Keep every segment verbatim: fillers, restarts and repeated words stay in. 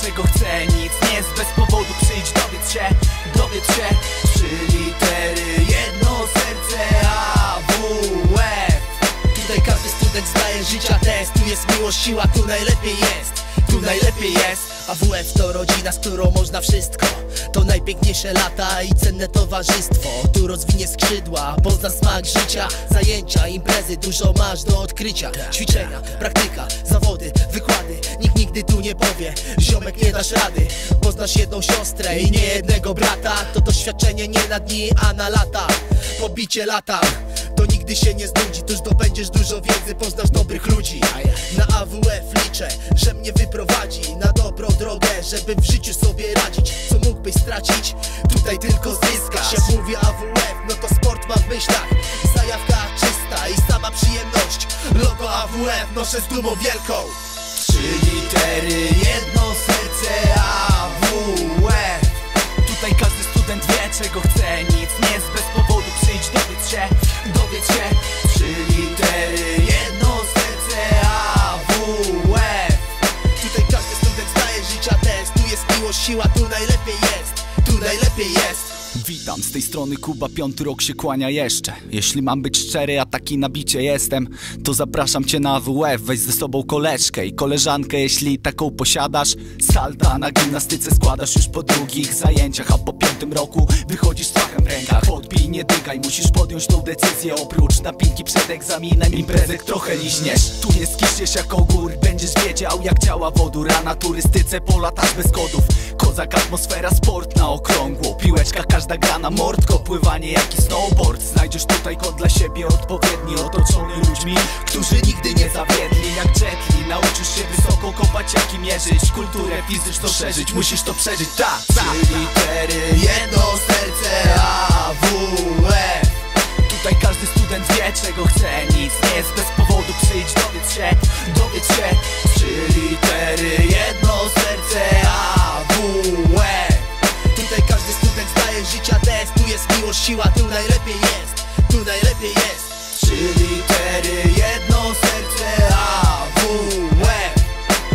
czego chcę. Nic nie jest bez powodu, przyjdź, dowiedz się, dowiedz się. Trzy litery, jedno serce, A W F. Tutaj każdy student zdaje życia test. Tu jest miłość, siła, tu najlepiej jest. Tu najlepiej jest. A W F to rodzina, z którą można wszystko. To najpiękniejsze lata i cenne towarzystwo. Tu rozwinie skrzydła, pozna smak życia. Zajęcia, imprezy, dużo masz do odkrycia. Ćwiczenia, praktyka, zawody, wykłady. Nikt nigdy tu nie powie, ziomek nie dasz rady. Poznasz jedną siostrę i nie jednego brata. To doświadczenie nie na dni, a na lata. Pobicie lata, to nigdy się nie znudzi. Tu zdobędziesz dużo wiedzy, poznasz dobrych ludzi. Na A W F liczę, że mnie wyprowadzi na dobrą drogę, żeby w życiu sobie radzić. Co mógłbyś stracić? Tutaj tylko zyskasz. Jak mówię A W F, no to sport mam w myślach. Zajawka czysta i sama przyjemność. Logo A W F noszę z dumą wielką. Trzy litery, jedno serce, A W F. Tutaj każdy student wie, czego chce. Nic nie jest bez powodu, przyjdź, dowiedz się, dowiedz się. Trzy litery, jedno serce, A W F. Tutaj każdy student zdaje życia test. Tu jest miłość, siła, tu najlepiej jest. Tu najlepiej jest. Witam, z tej strony Kuba, piąty rok się kłania jeszcze. Jeśli mam być szczery, a taki nabicie jestem, to zapraszam cię na A W F. Weź ze sobą koleżkę i koleżankę, jeśli taką posiadasz. Salta na gimnastyce składasz już po drugich zajęciach, a po piątym roku wychodzisz z fachem w rękach. Odbij, nie dygaj, musisz podjąć tą decyzję. Oprócz napinki przed egzaminem, imprezek trochę liśniesz. Tu nie skiśniesz jak ogór, będziesz wiedział jak działa wodór. A na turystyce polatasz bez kodów. Kozak, atmosfera, sport na okrągło. Piłeczka każda gra na mordko, pływanie jak i snowboard. Znajdziesz tutaj kod dla siebie odpowiedni, otoczony ludźmi, którzy nigdy nie zawiedli. Jak jetli, nauczysz się wysoko kopać jak i mierzyć. Kulturę fizyczną szerzyć, musisz to przeżyć, tak, tak. Trzy litery, jedno serce, A W F. Tutaj każdy student wie, czego chce. Nic nie jest bez powodu, przyjdź, dowiedz się, dowiedz się. Trzy litery, jedno serce, A W F. Tutaj każdy student zdaje życia test. Tu jest miłość, siła, tu najlepiej jest. Tu najlepiej jest. Trzy litery, jedno serce, A W F.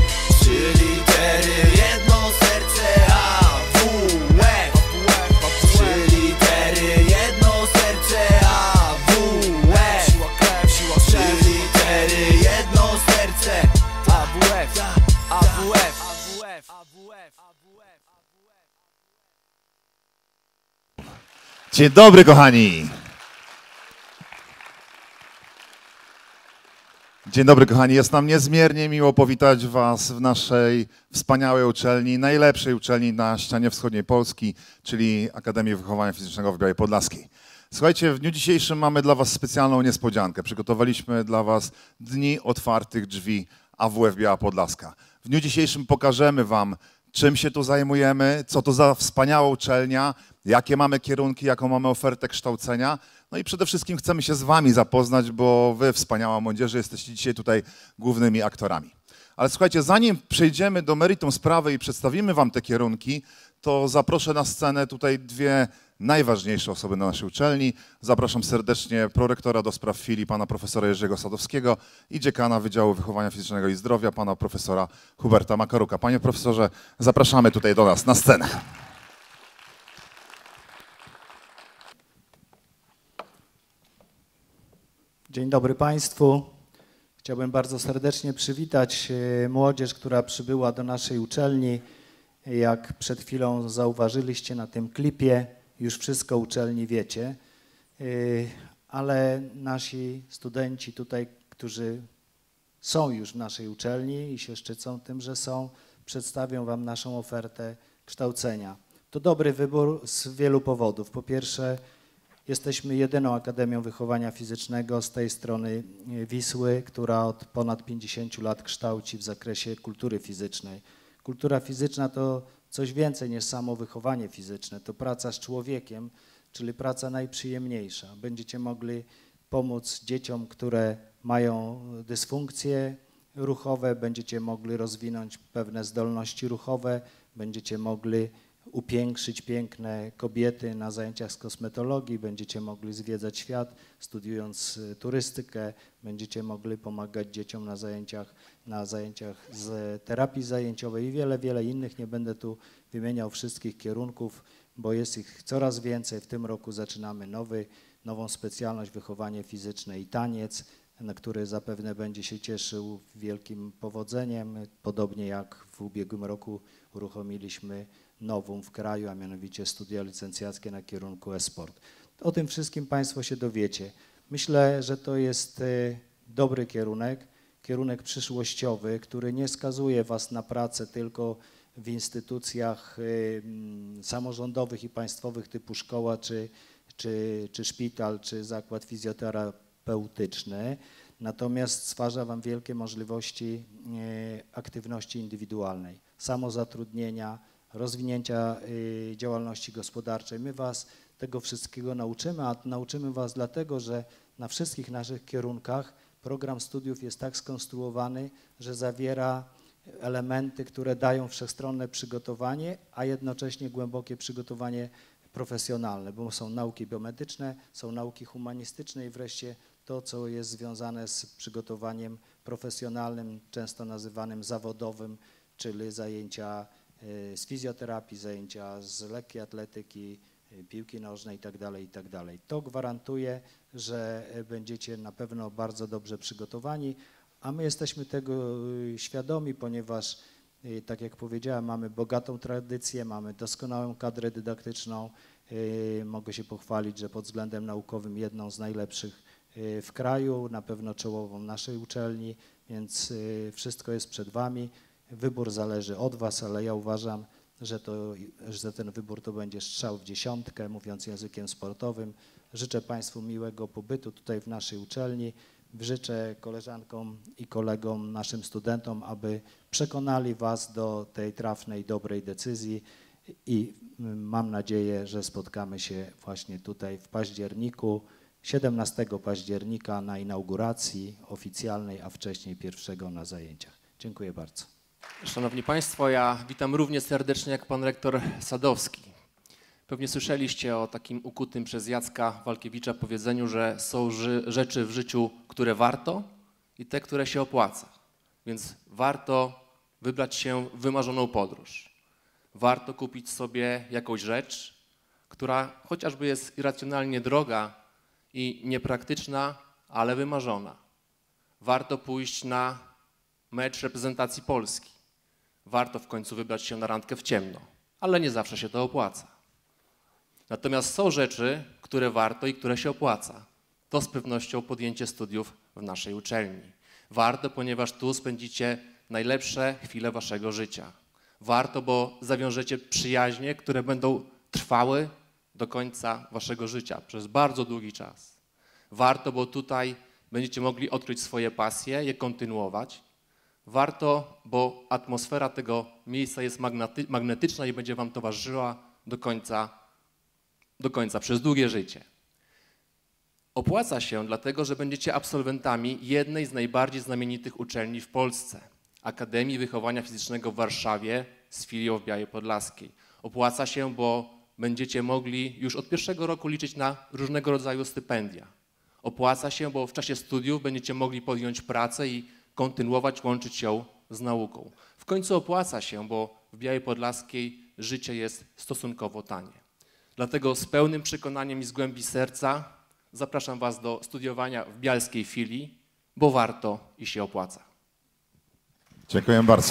Trzy litery, jedno serce, A W F. Trzy litery, jedno serce, A W F. Trzy litery, jedno serce, A W F. A W F. Dzień dobry, kochani. Dzień dobry, kochani. Jest nam niezmiernie miło powitać was w naszej wspaniałej uczelni, najlepszej uczelni na ścianie wschodniej Polski, czyli Akademii Wychowania Fizycznego w Białej Podlaskiej. Słuchajcie, w dniu dzisiejszym mamy dla was specjalną niespodziankę. Przygotowaliśmy dla was Dni Otwartych Drzwi A W F Biała Podlaska. W dniu dzisiejszym pokażemy wam, czym się tu zajmujemy, co to za wspaniała uczelnia, jakie mamy kierunki, jaką mamy ofertę kształcenia. No i przede wszystkim chcemy się z wami zapoznać, bo wy, wspaniała młodzieży, jesteście dzisiaj tutaj głównymi aktorami. Ale słuchajcie, zanim przejdziemy do meritum sprawy i przedstawimy wam te kierunki, to zaproszę na scenę tutaj dwie najważniejsze osoby na naszej uczelni. Zapraszam serdecznie prorektora do spraw filii, pana profesora Jerzego Sadowskiego i dziekana Wydziału Wychowania Fizycznego i Zdrowia, pana profesora Huberta Makaruka. Panie profesorze, zapraszamy tutaj do nas na scenę. Dzień dobry Państwu. Chciałbym bardzo serdecznie przywitać młodzież, która przybyła do naszej uczelni. Jak przed chwilą zauważyliście na tym klipie, już wszystko o uczelni wiecie, ale nasi studenci tutaj, którzy są już w naszej uczelni i się szczycą tym, że są, przedstawią wam naszą ofertę kształcenia. To dobry wybór z wielu powodów. Po pierwsze, jesteśmy jedyną Akademią Wychowania Fizycznego z tej strony Wisły, która od ponad pięćdziesięciu lat kształci w zakresie kultury fizycznej. Kultura fizyczna to coś więcej niż samo wychowanie fizyczne, to praca z człowiekiem, czyli praca najprzyjemniejsza. Będziecie mogli pomóc dzieciom, które mają dysfunkcje ruchowe, będziecie mogli rozwinąć pewne zdolności ruchowe, będziecie mogli upiększyć piękne kobiety na zajęciach z kosmetologii, będziecie mogli zwiedzać świat, studiując turystykę, będziecie mogli pomagać dzieciom na zajęciach, na zajęciach z terapii zajęciowej i wiele, wiele innych. Nie będę tu wymieniał wszystkich kierunków, bo jest ich coraz więcej. W tym roku zaczynamy nowy, nową specjalność wychowanie fizyczne i taniec, na który zapewne będzie się cieszył wielkim powodzeniem, podobnie jak w ubiegłym roku uruchomiliśmy nową w kraju, a mianowicie studia licencjackie na kierunku e-sport. O tym wszystkim Państwo się dowiecie. Myślę, że to jest dobry kierunek, kierunek przyszłościowy, który nie skazuje Was na pracę tylko w instytucjach samorządowych i państwowych typu szkoła, czy, czy, czy szpital, czy zakład fizjoterapeutyczny, natomiast stwarza Wam wielkie możliwości aktywności indywidualnej, samozatrudnienia, rozwinięcia działalności gospodarczej. My Was tego wszystkiego nauczymy, a nauczymy Was dlatego, że na wszystkich naszych kierunkach program studiów jest tak skonstruowany, że zawiera elementy, które dają wszechstronne przygotowanie, a jednocześnie głębokie przygotowanie profesjonalne, bo są nauki biomedyczne, są nauki humanistyczne i wreszcie to, co jest związane z przygotowaniem profesjonalnym, często nazywanym zawodowym, czyli zajęcia z fizjoterapii, zajęcia z lekkiej atletyki, piłki nożnej itd., itd. To gwarantuje, że będziecie na pewno bardzo dobrze przygotowani, a my jesteśmy tego świadomi, ponieważ, tak jak powiedziałem, mamy bogatą tradycję, mamy doskonałą kadrę dydaktyczną. Mogę się pochwalić, że pod względem naukowym jedną z najlepszych w kraju, na pewno czołową naszej uczelni, więc wszystko jest przed Wami. Wybór zależy od Was, ale ja uważam, że, to, że ten wybór to będzie strzał w dziesiątkę, mówiąc językiem sportowym. Życzę Państwu miłego pobytu tutaj w naszej uczelni. Życzę koleżankom i kolegom, naszym studentom, aby przekonali Was do tej trafnej, dobrej decyzji i mam nadzieję, że spotkamy się właśnie tutaj w październiku, siedemnastego października na inauguracji oficjalnej, a wcześniej pierwszego na zajęciach. Dziękuję bardzo. Szanowni Państwo, ja witam równie serdecznie jak Pan Rektor Sadowski. Pewnie słyszeliście o takim ukutym przez Jacka Walkiewicza powiedzeniu, że są rzeczy w życiu, które warto i te, które się opłaca. Więc warto wybrać się w wymarzoną podróż. Warto kupić sobie jakąś rzecz, która chociażby jest irracjonalnie droga i niepraktyczna, ale wymarzona. Warto pójść na mecz reprezentacji Polski. Warto w końcu wybrać się na randkę w ciemno, ale nie zawsze się to opłaca. Natomiast są rzeczy, które warto i które się opłaca. To z pewnością podjęcie studiów w naszej uczelni. Warto, ponieważ tu spędzicie najlepsze chwile waszego życia. Warto, bo zawiążecie przyjaźnie, które będą trwały do końca waszego życia, przez bardzo długi czas. Warto, bo tutaj będziecie mogli odkryć swoje pasje, je kontynuować. Warto, bo atmosfera tego miejsca jest magnetyczna i będzie wam towarzyszyła do końca, do końca, przez długie życie. Opłaca się dlatego, że będziecie absolwentami jednej z najbardziej znamienitych uczelni w Polsce, Akademii Wychowania Fizycznego w Warszawie z filią w Białej Podlaskiej. Opłaca się, bo będziecie mogli już od pierwszego roku liczyć na różnego rodzaju stypendia. Opłaca się, bo w czasie studiów będziecie mogli podjąć pracę i kontynuować, łączyć ją z nauką. W końcu opłaca się, bo w Białej Podlaskiej życie jest stosunkowo tanie. Dlatego z pełnym przekonaniem i z głębi serca zapraszam Was do studiowania w bialskiej filii, bo warto i się opłaca. Dziękuję bardzo.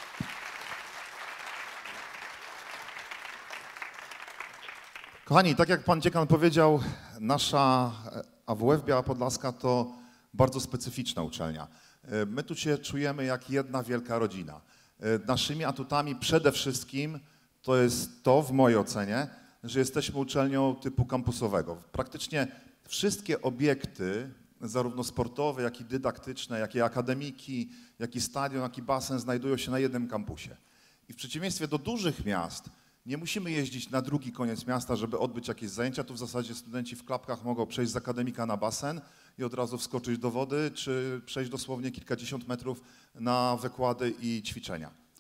Kochani, tak jak pan dziekan powiedział, nasza A W F Biała Podlaska to bardzo specyficzna uczelnia. My tu się czujemy jak jedna wielka rodzina. Naszymi atutami przede wszystkim to jest to, w mojej ocenie, że jesteśmy uczelnią typu kampusowego. Praktycznie wszystkie obiekty, zarówno sportowe, jak i dydaktyczne, jak i akademiki, jak i stadion, jak i basen znajdują się na jednym kampusie. I w przeciwieństwie do dużych miast nie musimy jeździć na drugi koniec miasta, żeby odbyć jakieś zajęcia. Tu w zasadzie studenci w klapkach mogą przejść z akademika na basen i od razu wskoczyć do wody, czy przejść dosłownie kilkadziesiąt metrów na wykłady i ćwiczenia.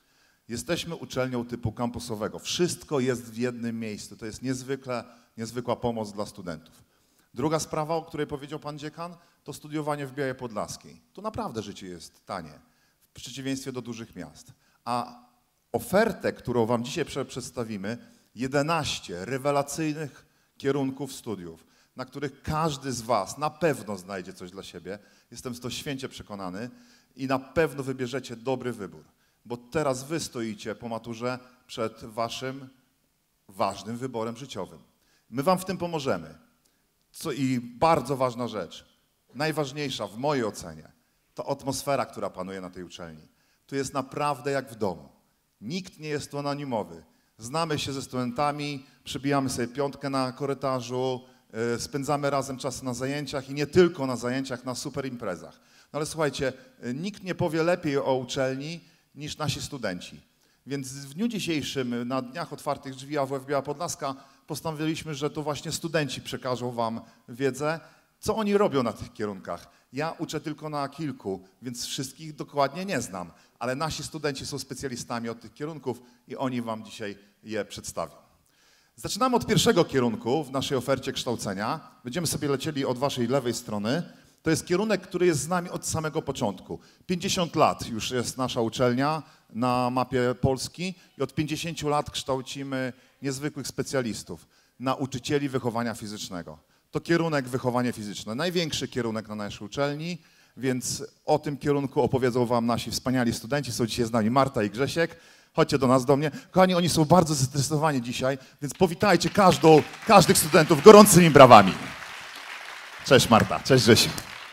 Jesteśmy uczelnią typu kampusowego. Wszystko jest w jednym miejscu. To jest niezwykle, niezwykła pomoc dla studentów. Druga sprawa, o której powiedział pan dziekan, to studiowanie w Białej Podlaskiej. Tu naprawdę życie jest tanie, w przeciwieństwie do dużych miast. A ofertę, którą wam dzisiaj przedstawimy, jedenaście rewelacyjnych kierunków studiów, na których każdy z was na pewno znajdzie coś dla siebie. Jestem z to święcie przekonany i na pewno wybierzecie dobry wybór, bo teraz wy stoicie po maturze przed waszym ważnym wyborem życiowym. My wam w tym pomożemy. Co i bardzo ważna rzecz, najważniejsza w mojej ocenie, to atmosfera, która panuje na tej uczelni. Tu jest naprawdę jak w domu. Nikt nie jest tu anonimowy. Znamy się ze studentami, przybijamy sobie piątkę na korytarzu, yy, spędzamy razem czas na zajęciach i nie tylko na zajęciach, na super imprezach. No ale słuchajcie, yy, nikt nie powie lepiej o uczelni niż nasi studenci. Więc w dniu dzisiejszym, na Dniach Otwartych Drzwi A W F Biała Podlaska, postanowiliśmy, że to właśnie studenci przekażą wam wiedzę, co oni robią na tych kierunkach. Ja uczę tylko na kilku, więc wszystkich dokładnie nie znam, ale nasi studenci są specjalistami od tych kierunków i oni wam dzisiaj je przedstawią. Zaczynamy od pierwszego kierunku w naszej ofercie kształcenia. Będziemy sobie lecieli od waszej lewej strony. To jest kierunek, który jest z nami od samego początku. pięćdziesiąt lat już jest nasza uczelnia na mapie Polski i od pięćdziesięciu lat kształcimy niezwykłych specjalistów, nauczycieli wychowania fizycznego. To kierunek wychowanie fizyczne, największy kierunek na naszej uczelni, więc o tym kierunku opowiedzą wam nasi wspaniali studenci. Są dzisiaj z nami Marta i Grzesiek. Chodźcie do nas, do mnie. Kochani, oni są bardzo zestresowani dzisiaj, więc powitajcie każdą, każdych studentów gorącymi brawami. Cześć Marta, cześć Grzesiek.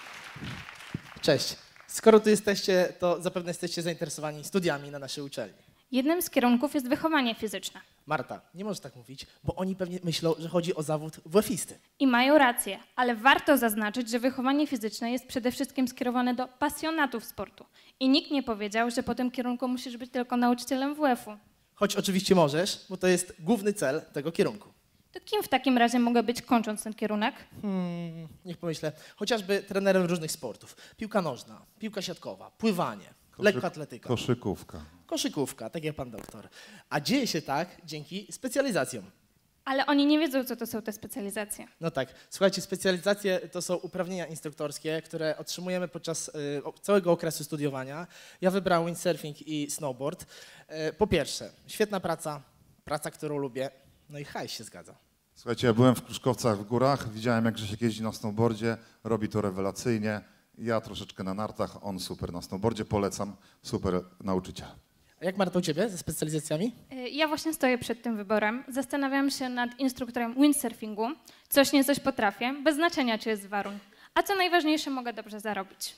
Cześć. Skoro tu jesteście, to zapewne jesteście zainteresowani studiami na naszej uczelni. Jednym z kierunków jest wychowanie fizyczne. Marta, nie możesz tak mówić, bo oni pewnie myślą, że chodzi o zawód W F-isty. I mają rację, ale warto zaznaczyć, że wychowanie fizyczne jest przede wszystkim skierowane do pasjonatów sportu. I nikt nie powiedział, że po tym kierunku musisz być tylko nauczycielem W F-u. Choć oczywiście możesz, bo to jest główny cel tego kierunku. To kim w takim razie mogę być, kończąc ten kierunek? Hmm, niech pomyślę. Chociażby trenerem różnych sportów. Piłka nożna, piłka siatkowa, pływanie, Koszy- lekkoatletyka. Koszykówka. Koszykówka, tak jak pan doktor. A dzieje się tak dzięki specjalizacjom. Ale oni nie wiedzą, co to są te specjalizacje. No tak, słuchajcie, specjalizacje to są uprawnienia instruktorskie, które otrzymujemy podczas y, całego okresu studiowania. Ja wybrałem windsurfing i snowboard. Y, po pierwsze, świetna praca, praca, którą lubię, no i hajs się zgadza. Słuchajcie, ja byłem w Kruszkowcach w górach, widziałem jak Grzesiek jeździ na snowboardzie, robi to rewelacyjnie. Ja troszeczkę na nartach, on super na snowboardzie, polecam, super nauczyciel. A jak Marta u ciebie ze specjalizacjami? Y, Ja właśnie stoję przed tym wyborem. Zastanawiam się nad instruktorem windsurfingu. Coś nie coś potrafię, bez znaczenia, czy jest z Waruń. A co najważniejsze, mogę dobrze zarobić.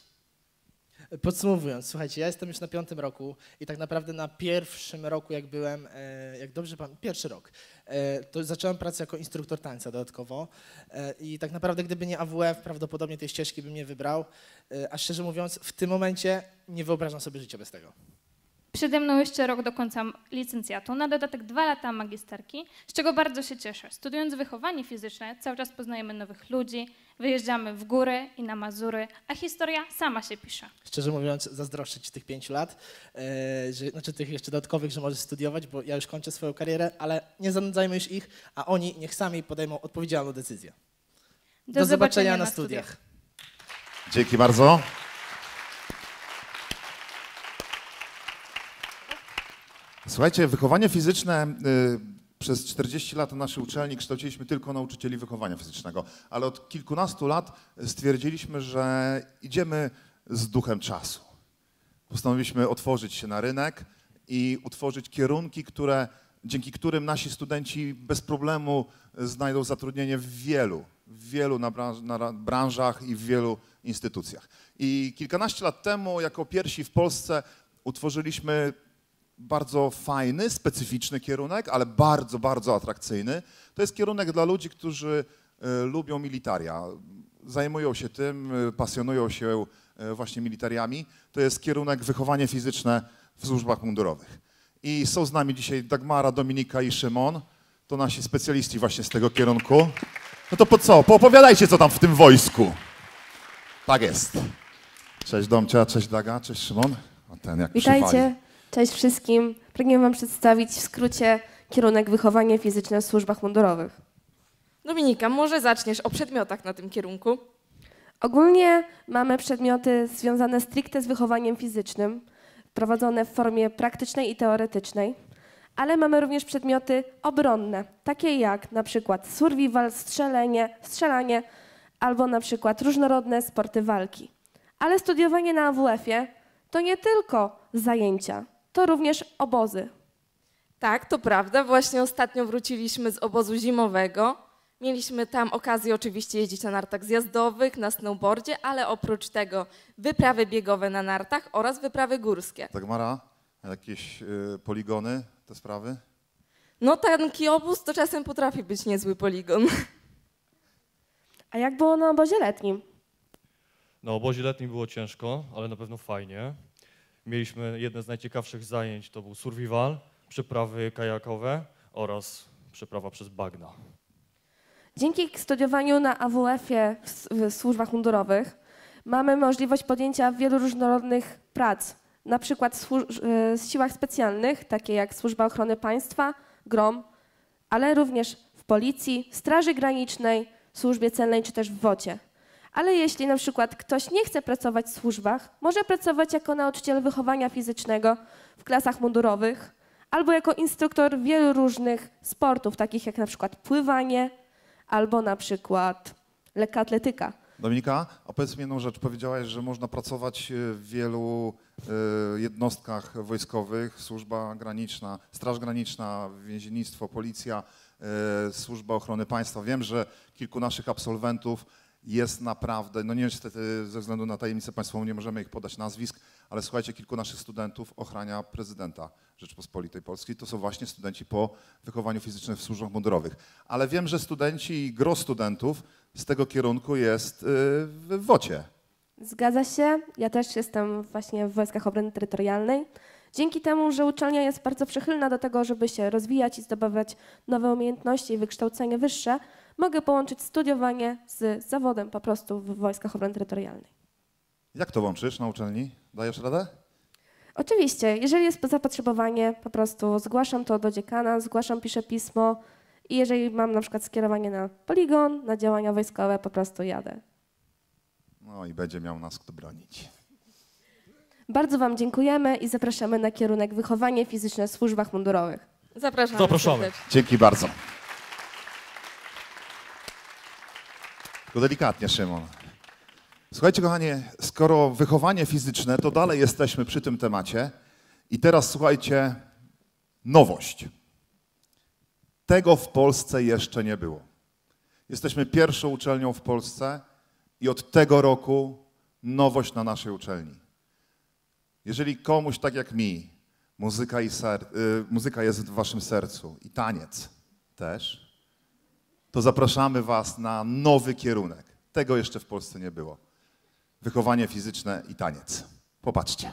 Podsumowując, słuchajcie, ja jestem już na piątym roku i tak naprawdę na pierwszym roku, jak byłem, e, jak dobrze pamiętam, pierwszy rok, e, to zacząłem pracę jako instruktor tańca dodatkowo e, i tak naprawdę gdyby nie A W F, prawdopodobnie tej ścieżki bym nie wybrał, e, a szczerze mówiąc w tym momencie nie wyobrażam sobie życia bez tego. Przede mną jeszcze rok do końca licencjatu, na dodatek dwa lata magisterki, z czego bardzo się cieszę. Studiując wychowanie fizyczne, cały czas poznajemy nowych ludzi, wyjeżdżamy w góry i na Mazury, a historia sama się pisze. Szczerze mówiąc, zazdroszczę ci tych pięciu lat, e, że, znaczy tych jeszcze dodatkowych, że możesz studiować, bo ja już kończę swoją karierę, ale nie zanudzajmy już ich, a oni niech sami podejmą odpowiedzialną decyzję. Do, Do zobaczenia na studiach. Dzięki bardzo. Słuchajcie, wychowanie fizyczne, y, przez czterdzieści lat na naszej uczelni kształciliśmy tylko nauczycieli wychowania fizycznego, ale od kilkunastu lat stwierdziliśmy, że idziemy z duchem czasu. Postanowiliśmy otworzyć się na rynek i utworzyć kierunki, które, dzięki którym nasi studenci bez problemu znajdą zatrudnienie w wielu, w wielu na branż, na branżach i w wielu instytucjach. I kilkanaście lat temu, jako pierwsi w Polsce, utworzyliśmy bardzo fajny, specyficzny kierunek, ale bardzo, bardzo atrakcyjny. To jest kierunek dla ludzi, którzy y, lubią militaria, zajmują się tym, y, pasjonują się y, właśnie militariami. To jest kierunek wychowanie fizyczne w służbach mundurowych. I są z nami dzisiaj Dagmara, Dominika i Szymon. To nasi specjaliści właśnie z tego kierunku. No to po co? Poopowiadajcie, co tam w tym wojsku. Tak jest. Cześć Domcia, cześć Daga, cześć Szymon. A ten jak Witajcie. przywali. Cześć wszystkim. Pragniemy Wam przedstawić w skrócie kierunek wychowanie fizyczne w służbach mundurowych. Dominika, może zaczniesz o przedmiotach na tym kierunku? Ogólnie mamy przedmioty związane stricte z wychowaniem fizycznym, prowadzone w formie praktycznej i teoretycznej, ale mamy również przedmioty obronne, takie jak na przykład survival, strzelenie, strzelanie albo na przykład różnorodne sporty walki. Ale studiowanie na A W F-ie to nie tylko zajęcia, to również obozy. Tak, to prawda. Właśnie ostatnio wróciliśmy z obozu zimowego. Mieliśmy tam okazję oczywiście jeździć na nartach zjazdowych, na snowboardzie, ale oprócz tego wyprawy biegowe na nartach oraz wyprawy górskie. Tak, Mara, jakieś y, poligony, te sprawy? No taki obóz to czasem potrafi być niezły poligon. A jak było na obozie letnim? Na obozie letnim było ciężko, ale na pewno fajnie. Mieliśmy jedne z najciekawszych zajęć, to był survival, przeprawy kajakowe oraz przeprawa przez bagna. Dzięki studiowaniu na A W F-ie w, w służbach mundurowych mamy możliwość podjęcia wielu różnorodnych prac, na przykład w y, siłach specjalnych, takie jak Służba Ochrony Państwa, GROM, ale również w Policji, Straży Granicznej, Służbie Celnej czy też w wocie. Ale jeśli na przykład ktoś nie chce pracować w służbach, może pracować jako nauczyciel wychowania fizycznego w klasach mundurowych albo jako instruktor wielu różnych sportów, takich jak na przykład pływanie albo na przykład lekkoatletyka. Dominika, opowiedz mi jedną rzecz. Powiedziałaś, że można pracować w wielu y, jednostkach wojskowych, służba graniczna, Straż Graniczna, więziennictwo, policja, y, Służba Ochrony Państwa. Wiem, że kilku naszych absolwentów jest naprawdę, no niestety ze względu na tajemnicę państwową nie możemy ich podać nazwisk, ale słuchajcie, kilku naszych studentów ochrania prezydenta Rzeczypospolitej Polskiej. To są właśnie studenci po wychowaniu fizycznym w służbach mundurowych. Ale wiem, że studenci i gros studentów z tego kierunku jest w wocie. Zgadza się. Ja też jestem właśnie w Wojskach Obrony Terytorialnej. Dzięki temu, że uczelnia jest bardzo przychylna do tego, żeby się rozwijać i zdobywać nowe umiejętności i wykształcenie wyższe, mogę połączyć studiowanie z zawodem po prostu w Wojskach Obrony Terytorialnej. Jak to łączysz na uczelni? Dajesz radę? Oczywiście, jeżeli jest zapotrzebowanie, po prostu zgłaszam to do dziekana, zgłaszam, piszę pismo i jeżeli mam na przykład skierowanie na poligon, na działania wojskowe, po prostu jadę. No i będzie miał nas kto bronić. Bardzo Wam dziękujemy i zapraszamy na kierunek wychowanie fizyczne w służbach mundurowych. Zapraszamy. Zapraszamy. Dzięki bardzo. Tylko delikatnie, Szymon. Słuchajcie, kochani, skoro wychowanie fizyczne, to dalej jesteśmy przy tym temacie. I teraz słuchajcie, nowość. Tego w Polsce jeszcze nie było. Jesteśmy pierwszą uczelnią w Polsce i od tego roku nowość na naszej uczelni. Jeżeli komuś, tak jak mi, muzyka, i ser, y, muzyka jest w waszym sercu i taniec też, to zapraszamy was na nowy kierunek. Tego jeszcze w Polsce nie było. Wychowanie fizyczne i taniec. Popatrzcie.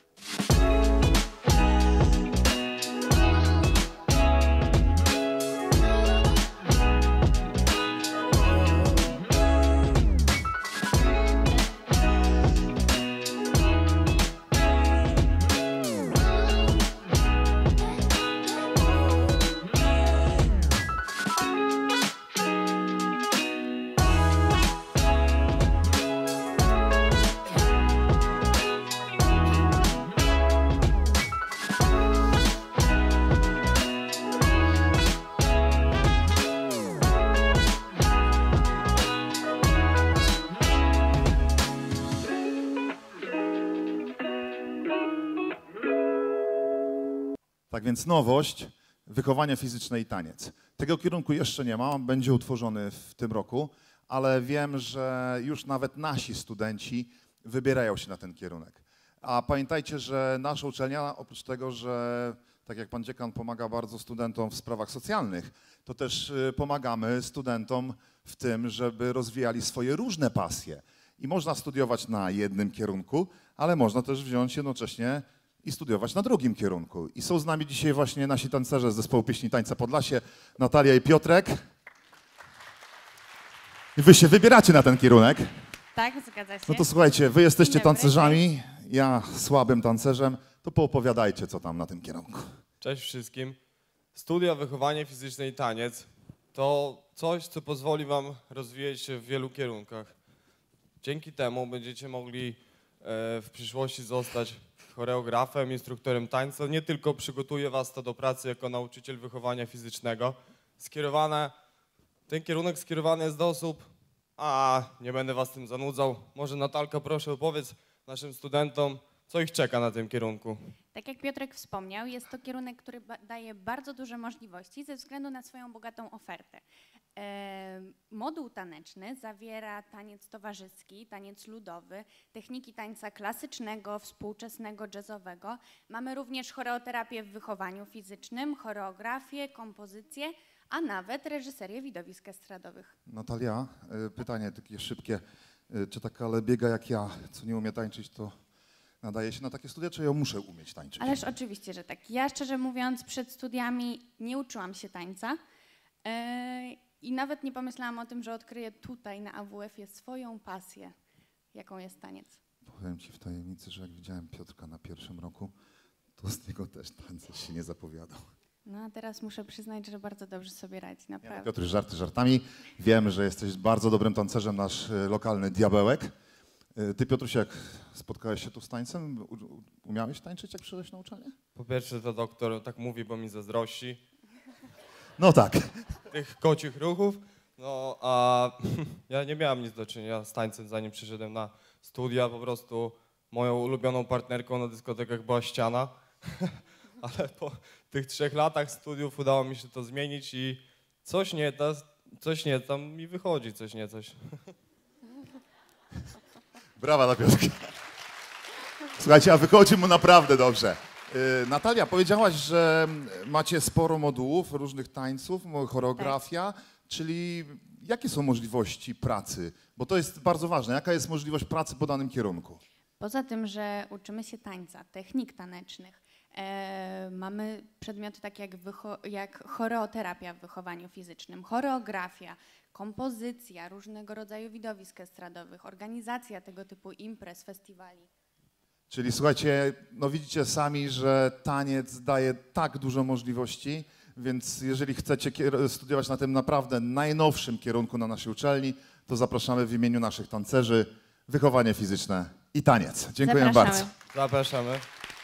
Tak więc nowość, wychowanie fizyczne i taniec. Tego kierunku jeszcze nie ma, on będzie utworzony w tym roku, ale wiem, że już nawet nasi studenci wybierają się na ten kierunek. A pamiętajcie, że nasza uczelnia, oprócz tego, że tak jak pan dziekan pomaga bardzo studentom w sprawach socjalnych, to też pomagamy studentom w tym, żeby rozwijali swoje różne pasje. I można studiować na jednym kierunku, ale można też wziąć jednocześnie i studiować na drugim kierunku. I są z nami dzisiaj właśnie nasi tancerze z zespołu pieśni Tańca Podlasie, Natalia i Piotrek. I wy się wybieracie na ten kierunek. Tak, zgadza się. No to słuchajcie, wy jesteście Dzień dobry. tancerzami, ja słabym tancerzem. to poopowiadajcie, co tam na tym kierunku. Cześć wszystkim. Studia Wychowanie Fizyczne i Taniec to coś, co pozwoli wam rozwijać się w wielu kierunkach. Dzięki temu będziecie mogli w przyszłości zostać choreografem, instruktorem tańca. Nie tylko przygotuje was to do pracy jako nauczyciel wychowania fizycznego. Skierowane, ten kierunek skierowany jest do osób, a nie będę was tym zanudzał. Może Natalka, proszę opowiedz naszym studentom, co ich czeka na tym kierunku. Tak jak Piotrek wspomniał, jest to kierunek, który ba daje bardzo duże możliwości ze względu na swoją bogatą ofertę. E, moduł taneczny zawiera taniec towarzyski, taniec ludowy, techniki tańca klasycznego, współczesnego, jazzowego. Mamy również choreoterapię w wychowaniu fizycznym, choreografię, kompozycję, a nawet reżyserię widowisk estradowych. Natalia, pytanie takie szybkie. Czy taka lebiega jak ja, co nie umie tańczyć, to nadaje się na takie studia, czy ja muszę umieć tańczyć? Ależ oczywiście, że tak. Ja szczerze mówiąc przed studiami nie uczyłam się tańca yy, i nawet nie pomyślałam o tym, że odkryję tutaj na A W F-ie swoją pasję, jaką jest taniec. Powiem ci w tajemnicy, że jak widziałem Piotrka na pierwszym roku, to z niego też tańce się nie zapowiadał. No a teraz muszę przyznać, że bardzo dobrze sobie radzi, naprawdę. Ja, Piotr, żarty żartami. Wiem, że jesteś bardzo dobrym tancerzem, nasz lokalny diabełek. Ty, Piotruś, jak spotkałeś się tu z tańcem, umiałeś tańczyć, jak przyszedłeś na uczelnię? Po pierwsze to doktor tak mówi, bo mi zazdrości. No tak. Tych kocich ruchów. No a ja nie miałem nic do czynienia z tańcem, zanim przyszedłem na studia. Po prostu moją ulubioną partnerką na dyskotekach była ściana. Ale po tych trzech latach studiów udało mi się to zmienić i coś nie, ta, coś nie, tam mi wychodzi coś nie, coś. Brawa dla Piotrka. Słuchajcie, a wychodzi mu naprawdę dobrze. Yy, Natalia, powiedziałaś, że macie sporo modułów, różnych tańców, choreografia, tak. Czyli jakie są możliwości pracy? Bo to jest bardzo ważne. Jaka jest możliwość pracy po danym kierunku? Poza tym, że uczymy się tańca, technik tanecznych, e, mamy przedmioty takie jak, jak choreoterapia w wychowaniu fizycznym, choreografia, kompozycja, różnego rodzaju widowisk estradowych, organizacja tego typu imprez, festiwali. Czyli słuchajcie, no widzicie sami, że taniec daje tak dużo możliwości, więc jeżeli chcecie studiować na tym naprawdę najnowszym kierunku na naszej uczelni, to zapraszamy w imieniu naszych tancerzy, wychowanie fizyczne i taniec. Dziękuję Zapraszamy. bardzo. Zapraszamy.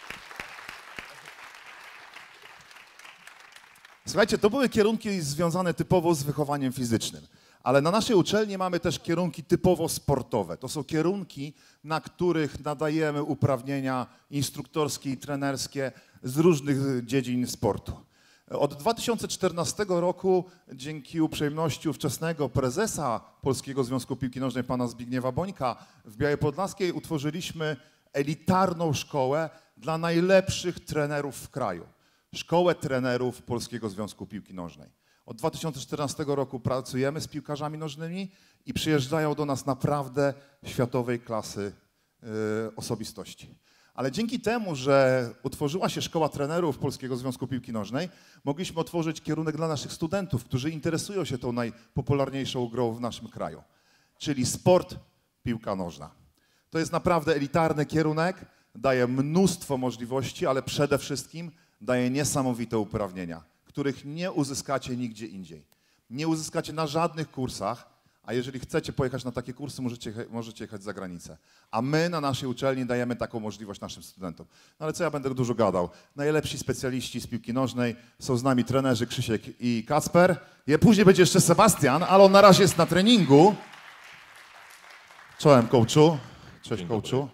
Słuchajcie, to były kierunki związane typowo z wychowaniem fizycznym, ale na naszej uczelni mamy też kierunki typowo sportowe. To są kierunki, na których nadajemy uprawnienia instruktorskie i trenerskie z różnych dziedzin sportu. Od dwa tysiące czternastego roku dzięki uprzejmości ówczesnego prezesa Polskiego Związku Piłki Nożnej pana Zbigniewa Bońka w Białej Podlaskiej utworzyliśmy elitarną szkołę dla najlepszych trenerów w kraju. Szkołę trenerów Polskiego Związku Piłki Nożnej. Od dwa tysiące czternastego roku pracujemy z piłkarzami nożnymi i przyjeżdżają do nas naprawdę światowej klasy yy, osobistości. Ale dzięki temu, że utworzyła się Szkoła Trenerów Polskiego Związku Piłki Nożnej, mogliśmy otworzyć kierunek dla naszych studentów, którzy interesują się tą najpopularniejszą grą w naszym kraju, czyli sport, piłka nożna. To jest naprawdę elitarny kierunek, daje mnóstwo możliwości, ale przede wszystkim daje niesamowite uprawnienia, których nie uzyskacie nigdzie indziej. Nie uzyskacie na żadnych kursach, a jeżeli chcecie pojechać na takie kursy, możecie, możecie jechać za granicę. A my na naszej uczelni dajemy taką możliwość naszym studentom. No ale co ja będę dużo gadał? Najlepsi specjaliści z piłki nożnej są z nami trenerzy Krzysiek i Kacper. Później będzie jeszcze Sebastian, ale on na razie jest na treningu. Czołem, coachu. Cześć, coachu.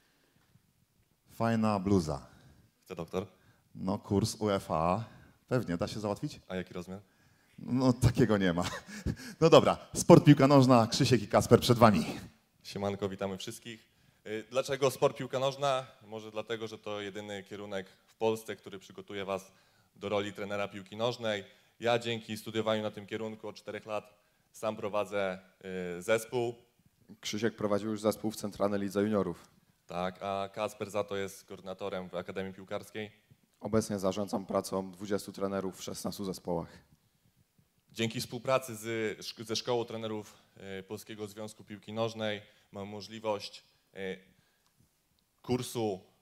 Fajna bluza. Chce doktor? No, kurs U F A. Pewnie, da się załatwić? A jaki rozmiar? No, takiego nie ma. No dobra, sport, piłka nożna, Krzysiek i Kacper przed wami. Siemanko, witamy wszystkich. Dlaczego sport, piłka nożna? Może dlatego, że to jedyny kierunek w Polsce, który przygotuje was do roli trenera piłki nożnej. Ja dzięki studiowaniu na tym kierunku od czterech lat sam prowadzę zespół. Krzysiek prowadził już zespół w Centralnej Lidze Juniorów. Tak, a Kacper za to jest koordynatorem w Akademii Piłkarskiej. Obecnie zarządzam pracą dwudziestu trenerów w szesnastu zespołach. Dzięki współpracy z, ze Szkołą Trenerów Polskiego Związku Piłki Nożnej mam możliwość kursu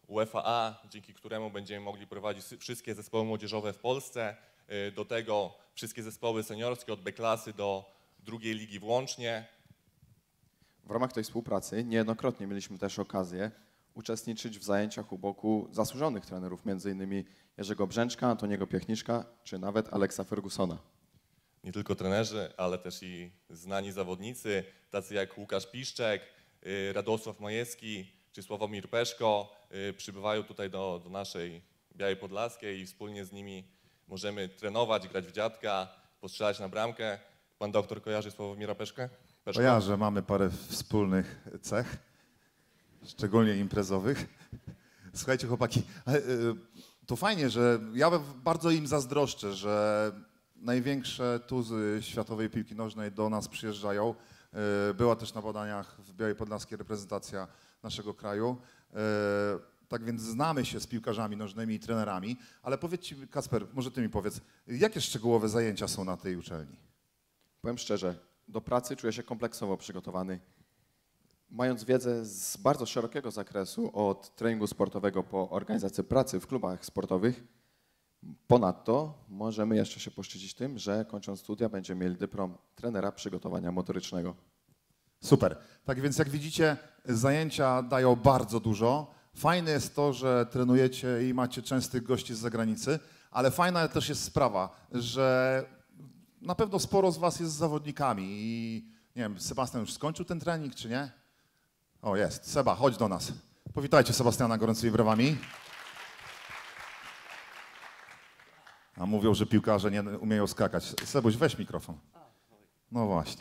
U F A A, dzięki któremu będziemy mogli prowadzić wszystkie zespoły młodzieżowe w Polsce. Do tego wszystkie zespoły seniorskie od B-klasy do drugiej ligi włącznie. W ramach tej współpracy niejednokrotnie mieliśmy też okazję uczestniczyć w zajęciach u boku zasłużonych trenerów, między innymi Jerzego Brzęczka, Antoniego Piechniczka, czy nawet Alexa Fergusona. Nie tylko trenerzy, ale też i znani zawodnicy, tacy jak Łukasz Piszczek, Radosław Majewski czy Sławomir Peszko przybywają tutaj do, do naszej Białej Podlaskiej i wspólnie z nimi możemy trenować, grać w dziadka, postrzelać na bramkę. Pan doktor kojarzy Sławomira Peszkę? Peszko? Kojarzę, mamy parę wspólnych cech, szczególnie imprezowych. Słuchajcie chłopaki, to fajnie, że ja bardzo im zazdroszczę, że największe tuzy światowej piłki nożnej do nas przyjeżdżają. Była też na badaniach w Białej Podlaskiej reprezentacja naszego kraju. Tak więc znamy się z piłkarzami nożnymi i trenerami, ale powiedz mi, Kacper, może ty mi powiedz, jakie szczegółowe zajęcia są na tej uczelni? Powiem szczerze, do pracy czuję się kompleksowo przygotowany. Mając wiedzę z bardzo szerokiego zakresu, od treningu sportowego po organizację pracy w klubach sportowych, ponadto możemy jeszcze się poszczycić tym, że kończąc studia będziemy mieli dyplom trenera przygotowania motorycznego. Super. Tak więc jak widzicie, zajęcia dają bardzo dużo. Fajne jest to, że trenujecie i macie częstych gości z zagranicy, ale fajna też jest sprawa, że na pewno sporo z was jest z zawodnikami i nie wiem, Sebastian już skończył ten trening, czy nie? O, jest. Seba, chodź do nas. Powitajcie Sebastiana gorącymi brawami. A mówią, że piłkarze nie umieją skakać. Sebuś, weź mikrofon. No właśnie.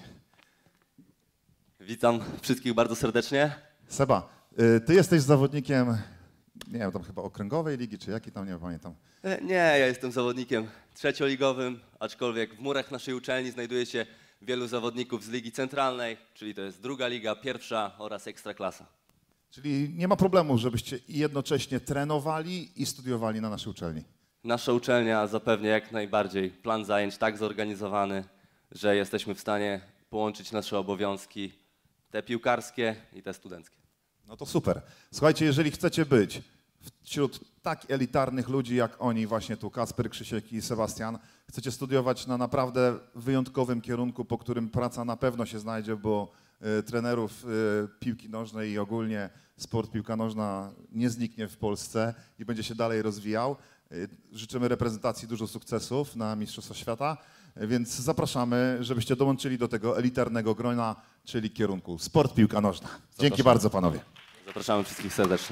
Witam wszystkich bardzo serdecznie. Seba, ty jesteś zawodnikiem, nie wiem, tam chyba okręgowej ligi, czy jakiej tam, nie pamiętam. Nie, ja jestem zawodnikiem trzecioligowym, aczkolwiek w murach naszej uczelni znajduje się wielu zawodników z Ligi Centralnej, czyli to jest druga liga, pierwsza oraz ekstraklasa. Czyli nie ma problemu, żebyście jednocześnie trenowali i studiowali na naszej uczelni. Nasza uczelnia zapewnia jak najbardziej plan zajęć tak zorganizowany, że jesteśmy w stanie połączyć nasze obowiązki, te piłkarskie i te studenckie. No to super. Słuchajcie, jeżeli chcecie być wśród tak elitarnych ludzi jak oni, właśnie tu Kacper, Krzysiek i Sebastian, chcecie studiować na naprawdę wyjątkowym kierunku, po którym praca na pewno się znajdzie, bo y, trenerów y, piłki nożnej i ogólnie sport piłka nożna nie zniknie w Polsce i będzie się dalej rozwijał. Y, życzymy reprezentacji dużo sukcesów na Mistrzostwa Świata, y, więc zapraszamy, żebyście dołączyli do tego elitarnego grona, czyli kierunku sport piłka nożna. Dzięki Zapraszamy. bardzo panowie. Zapraszamy wszystkich serdecznie.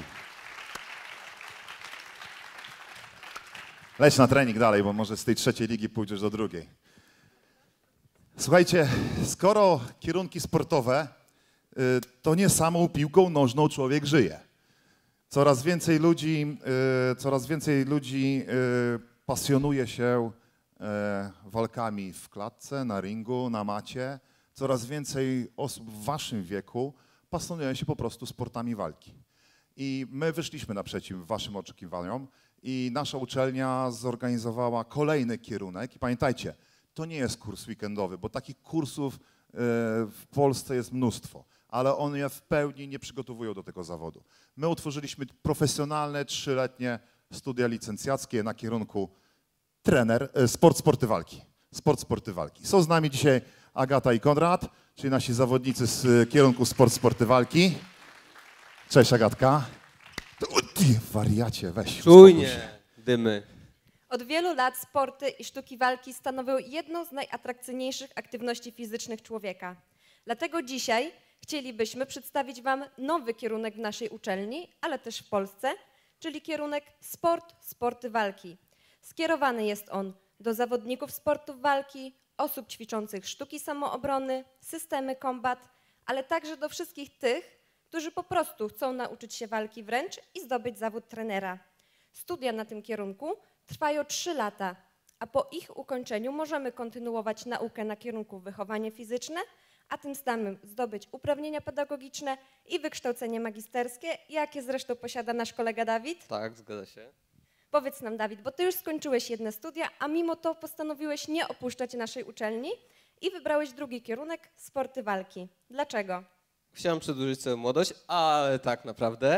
Leć na trening dalej, bo może z tej trzeciej ligi pójdziesz do drugiej. Słuchajcie, skoro kierunki sportowe, to nie samą piłką nożną człowiek żyje. Coraz więcej ludzi, coraz więcej ludzi pasjonuje się walkami w klatce, na ringu, na macie. Coraz więcej osób w waszym wieku pasjonuje się po prostu sportami walki. I my wyszliśmy naprzeciw waszym oczekiwaniom i nasza uczelnia zorganizowała kolejny kierunek. I pamiętajcie, to nie jest kurs weekendowy, bo takich kursów w Polsce jest mnóstwo, ale one w pełni nie przygotowują do tego zawodu. My utworzyliśmy profesjonalne, trzyletnie studia licencjackie na kierunku trener, sport, sporty walki. Sport, sporty walki. Są z nami dzisiaj Agata i Konrad, czyli nasi zawodnicy z kierunku sport, sporty walki. Cześć Agatka. O, ty, wariacie, weź. Czujnie, dymy. Od wielu lat sporty i sztuki walki stanowią jedną z najatrakcyjniejszych aktywności fizycznych człowieka. Dlatego dzisiaj chcielibyśmy przedstawić wam nowy kierunek w naszej uczelni, ale też w Polsce, czyli kierunek sport, sporty walki. Skierowany jest on do zawodników sportów walki, osób ćwiczących sztuki samoobrony, systemy kombat, ale także do wszystkich tych, którzy po prostu chcą nauczyć się walki wręcz i zdobyć zawód trenera. Studia na tym kierunku trwają trzy lata, a po ich ukończeniu możemy kontynuować naukę na kierunku wychowanie fizyczne, a tym samym zdobyć uprawnienia pedagogiczne i wykształcenie magisterskie, jakie zresztą posiada nasz kolega Dawid. Tak, zgadza się. Powiedz nam, Dawid, bo ty już skończyłeś jedne studia, a mimo to postanowiłeś nie opuszczać naszej uczelni i wybrałeś drugi kierunek, sporty walki. Dlaczego? Chciałem przedłużyć swoją młodość, ale tak naprawdę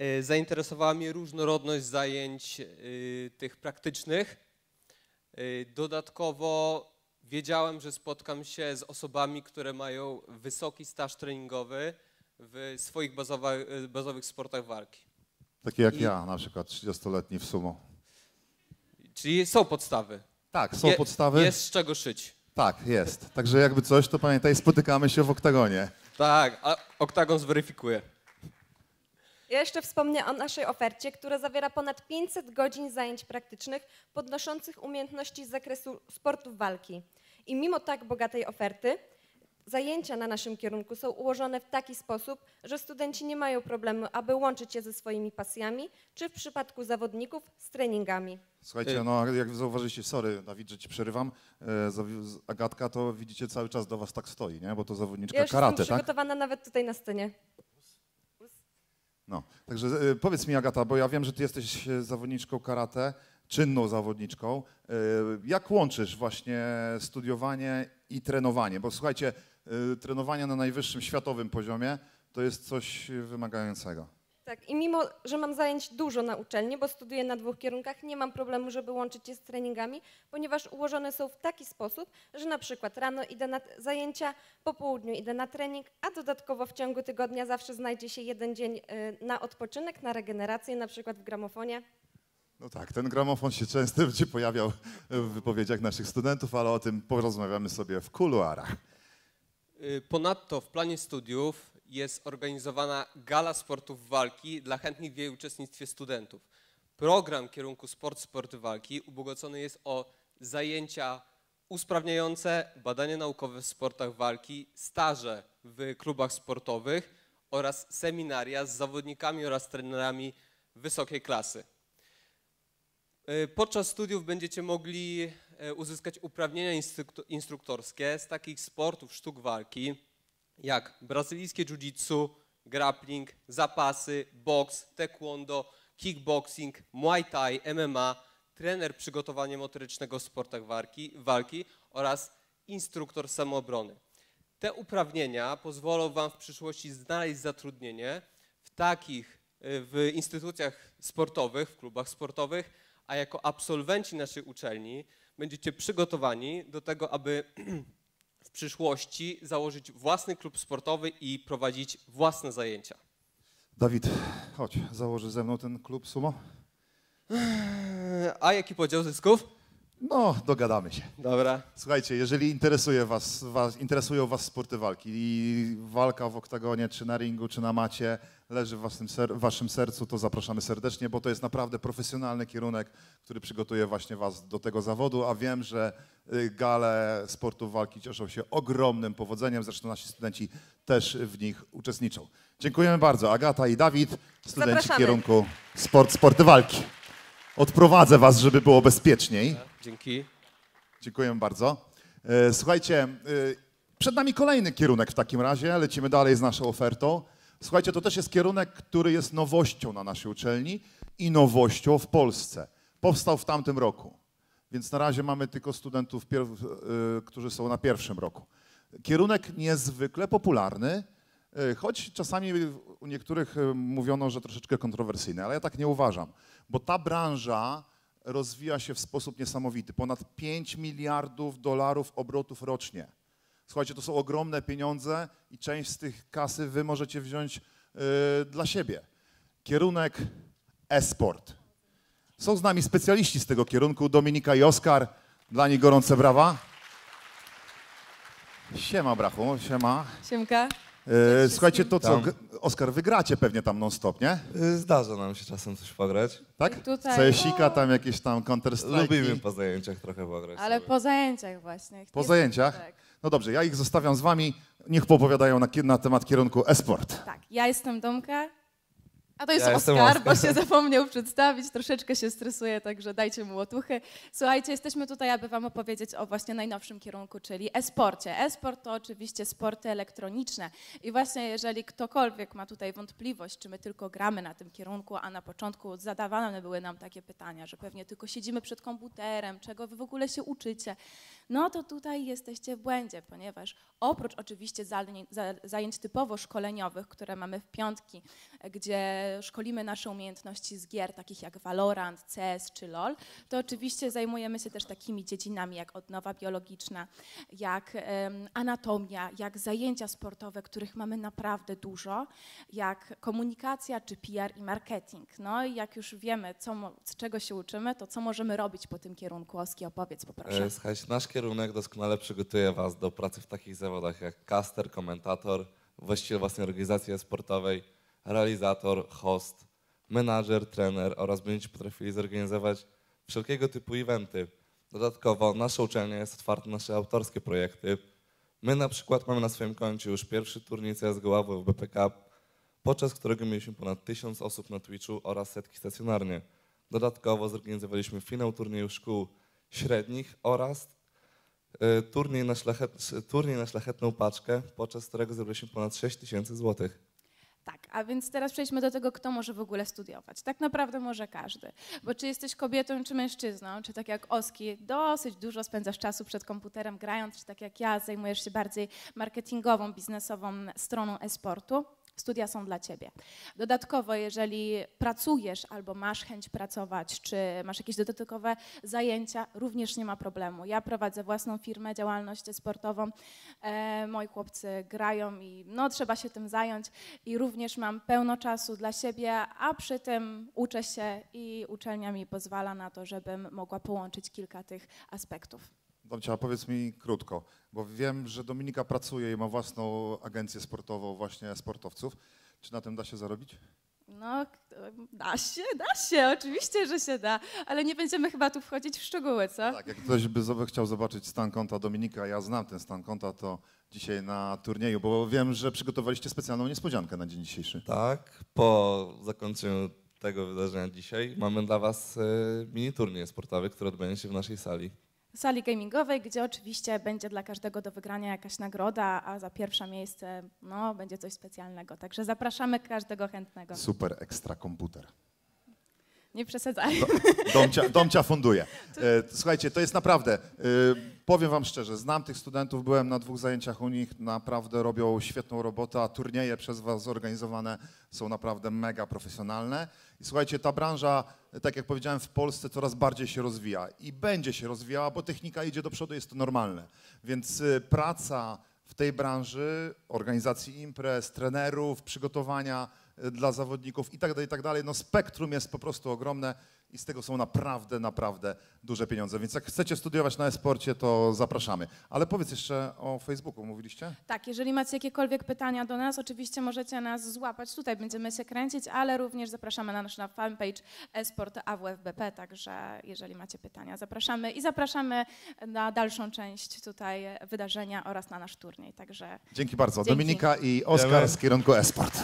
Zainteresowała mnie różnorodność zajęć tych praktycznych. Dodatkowo wiedziałem, że spotkam się z osobami, które mają wysoki staż treningowy w swoich bazowych, bazowych sportach walki. Takie jak I, ja, na przykład trzydziestoletni w sumo. Czyli są podstawy. Tak, są Je, podstawy. Jest z czego szyć. Tak, jest. Także jakby coś, to pamiętaj, spotykamy się w oktagonie. Tak, a oktagon zweryfikuje. Ja jeszcze wspomnę o naszej ofercie, która zawiera ponad pięćset godzin zajęć praktycznych podnoszących umiejętności z zakresu sportów walki. I mimo tak bogatej oferty, zajęcia na naszym kierunku są ułożone w taki sposób, że studenci nie mają problemu, aby łączyć je ze swoimi pasjami, czy w przypadku zawodników z treningami. Słuchajcie, no jak zauważyliście, sorry Dawid, że ci przerywam, Agatka to widzicie cały czas do was tak stoi, nie? Bo to zawodniczka Ja już karate, jestem tak? przygotowana nawet tutaj na scenie. No, także y, powiedz mi Agata, bo ja wiem, że ty jesteś zawodniczką karate, czynną zawodniczką. Y, jak łączysz właśnie studiowanie i trenowanie? Bo słuchajcie, y, trenowanie na najwyższym światowym poziomie to jest coś wymagającego. Tak, i mimo, że mam zajęć dużo na uczelni, bo studiuję na dwóch kierunkach, nie mam problemu, żeby łączyć je z treningami, ponieważ ułożone są w taki sposób, że na przykład rano idę na zajęcia, po południu idę na trening, a dodatkowo w ciągu tygodnia zawsze znajdzie się jeden dzień na odpoczynek, na regenerację, na przykład w gramofonie. No tak, ten gramofon się często będzie pojawiał w wypowiedziach naszych studentów, ale o tym porozmawiamy sobie w kuluarach. Ponadto w planie studiów jest organizowana gala sportów walki dla chętnych w jej uczestnictwie studentów. Program kierunku sport, sporty walki ubogacony jest o zajęcia usprawniające, badania naukowe w sportach walki, staże w klubach sportowych oraz seminaria z zawodnikami oraz trenerami wysokiej klasy. Podczas studiów będziecie mogli uzyskać uprawnienia instruktorskie z takich sportów sztuk walki, jak brazylijskie jiu-jitsu, grappling, zapasy, boks, taekwondo, kickboxing, muay thai, M M A, trener przygotowania motorycznego w sportach walki, walki oraz instruktor samoobrony. Te uprawnienia pozwolą wam w przyszłości znaleźć zatrudnienie w takich, w instytucjach sportowych, w klubach sportowych, a jako absolwenci naszej uczelni będziecie przygotowani do tego, aby w przyszłości założyć własny klub sportowy i prowadzić własne zajęcia. Dawid, chodź, założy ze mną ten klub sumo. A jaki podział zysków? No, dogadamy się. Dobra. Słuchajcie, jeżeli interesuje was, was, interesują was sporty walki i walka w oktagonie, czy na ringu, czy na macie leży w waszym, ser waszym sercu, to zapraszamy serdecznie, bo to jest naprawdę profesjonalny kierunek, który przygotuje właśnie was do tego zawodu, a wiem, że gale sportów walki cieszą się ogromnym powodzeniem, zresztą nasi studenci też w nich uczestniczą. Dziękujemy bardzo. Agata i Dawid, studenci Zapraszamy. kierunku sport, sporty walki. Odprowadzę was, żeby było bezpieczniej. Dzięki. Dziękuję bardzo. Słuchajcie, przed nami kolejny kierunek w takim razie. Lecimy dalej z naszą ofertą. Słuchajcie, to też jest kierunek, który jest nowością na naszej uczelni i nowością w Polsce. Powstał w tamtym roku, więc na razie mamy tylko studentów, którzy są na pierwszym roku. Kierunek niezwykle popularny, choć czasami u niektórych mówiono, że troszeczkę kontrowersyjny, ale ja tak nie uważam, bo ta branża rozwija się w sposób niesamowity. Ponad pięć miliardów dolarów obrotów rocznie. Słuchajcie, to są ogromne pieniądze i część z tych kasy wy możecie wziąć yy, dla siebie. Kierunek e-sport. Są z nami specjaliści z tego kierunku, Dominika i Oskar. Dla nich gorące brawa. Siema, brachu, siema. Siemka. Yy, słuchajcie, to co, Oskar, wygracie pewnie tam non-stop, nie? Zdarza nam się czasem coś pograć. Tak? Tutaj- C S I-ka, tam jakieś tam Counter-Strike. Lubimy po zajęciach trochę pograć. Ale sobie. po zajęciach właśnie. Po Jest- zajęciach? Tak. No dobrze, ja ich zostawiam z wami. Niech poopowiadają na, na temat kierunku e-sport. Tak, ja jestem Domka, a to jest Ja jestem Oskar, Oskar. bo się zapomniał przedstawić, troszeczkę się stresuje, także dajcie mu otuchy. Słuchajcie, jesteśmy tutaj, aby wam opowiedzieć o właśnie najnowszym kierunku, czyli e-sporcie. E-sport to oczywiście sporty elektroniczne i właśnie jeżeli ktokolwiek ma tutaj wątpliwość, czy my tylko gramy na tym kierunku, a na początku zadawane były nam takie pytania, że pewnie tylko siedzimy przed komputerem, czego wy w ogóle się uczycie, no to tutaj jesteście w błędzie, ponieważ oprócz oczywiście zajęć, zajęć typowo szkoleniowych, które mamy w piątki, gdzie szkolimy nasze umiejętności z gier, takich jak Valorant, C S czy LoL, to oczywiście zajmujemy się też takimi dziedzinami jak odnowa biologiczna, jak um, anatomia, jak zajęcia sportowe, których mamy naprawdę dużo, jak komunikacja czy P R i marketing. No i jak już wiemy, co, z czego się uczymy, to co możemy robić po tym kierunku? Oski, opowiedz poproszę. E, Słuchajcie, nasz kierunek doskonale przygotuje Was do pracy w takich zawodach jak caster, komentator, właściciel własnej organizacji sportowej, realizator, host, menadżer, trener oraz będziecie potrafili zorganizować wszelkiego typu eventy. Dodatkowo nasza uczelnia jest otwarta na nasze autorskie projekty. My na przykład mamy na swoim koncie już pierwszy turniej C S G O A W F B P Cup, podczas którego mieliśmy ponad tysiąc osób na Twitchu oraz setki stacjonarnie. Dodatkowo zorganizowaliśmy finał turnieju szkół średnich oraz y, turniej, na szlachet, turniej na szlachetną paczkę, podczas którego zebraliśmy ponad sześć tysięcy złotych. Tak, a więc teraz przejdźmy do tego, kto może w ogóle studiować. Tak naprawdę może każdy, bo czy jesteś kobietą, czy mężczyzną, czy tak jak Oski, dosyć dużo spędzasz czasu przed komputerem grając, czy tak jak ja, zajmujesz się bardziej marketingową, biznesową stroną e-sportu, studia są dla Ciebie. Dodatkowo, jeżeli pracujesz albo masz chęć pracować, czy masz jakieś dodatkowe zajęcia, również nie ma problemu. Ja prowadzę własną firmę, działalność sportową, e, moi chłopcy grają i no, trzeba się tym zająć i również mam pełno czasu dla siebie, a przy tym uczę się i uczelnia mi pozwala na to, żebym mogła połączyć kilka tych aspektów. Domcia, powiedz mi krótko, bo wiem, że Dominika pracuje i ma własną agencję sportową właśnie sportowców. Czy na tym da się zarobić? No, da się, da się, oczywiście, że się da, ale nie będziemy chyba tu wchodzić w szczegóły, co? Tak, jak ktoś by chciał zobaczyć stan konta Dominika, ja znam ten stan konta, to dzisiaj na turnieju, bo wiem, że przygotowaliście specjalną niespodziankę na dzień dzisiejszy. Tak, po zakończeniu tego wydarzenia dzisiaj mamy dla Was y, mini turniej sportowy, który odbędzie się w naszej sali. Sali gamingowej, gdzie oczywiście będzie dla każdego do wygrania jakaś nagroda, a za pierwsze miejsce no, będzie coś specjalnego. Także zapraszamy każdego chętnego. Super ekstra komputer. Nie przesadzaj. Do, domcia, domcia funduje. Słuchajcie, to jest naprawdę, powiem Wam szczerze, znam tych studentów, byłem na dwóch zajęciach u nich, naprawdę robią świetną robotę, a turnieje przez Was zorganizowane są naprawdę mega profesjonalne. I słuchajcie, ta branża, tak jak powiedziałem, w Polsce coraz bardziej się rozwija i będzie się rozwijała, bo technika idzie do przodu, jest to normalne. Więc praca w tej branży, organizacji imprez, trenerów, przygotowania dla zawodników i tak dalej, i tak dalej, no spektrum jest po prostu ogromne i z tego są naprawdę, naprawdę duże pieniądze. Więc jak chcecie studiować na e-sporcie, to zapraszamy. Ale powiedz jeszcze o Facebooku, mówiliście? Tak, jeżeli macie jakiekolwiek pytania do nas, oczywiście możecie nas złapać, tutaj będziemy się kręcić, ale również zapraszamy na nasz na fanpage e-sport A W F B P, także jeżeli macie pytania, zapraszamy i zapraszamy na dalszą część tutaj wydarzenia oraz na nasz turniej, także dzięki bardzo. Dzięki. Dominika i Oskar z kierunku e-sport.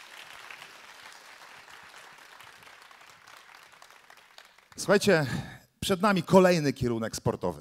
Słuchajcie, przed nami kolejny kierunek sportowy.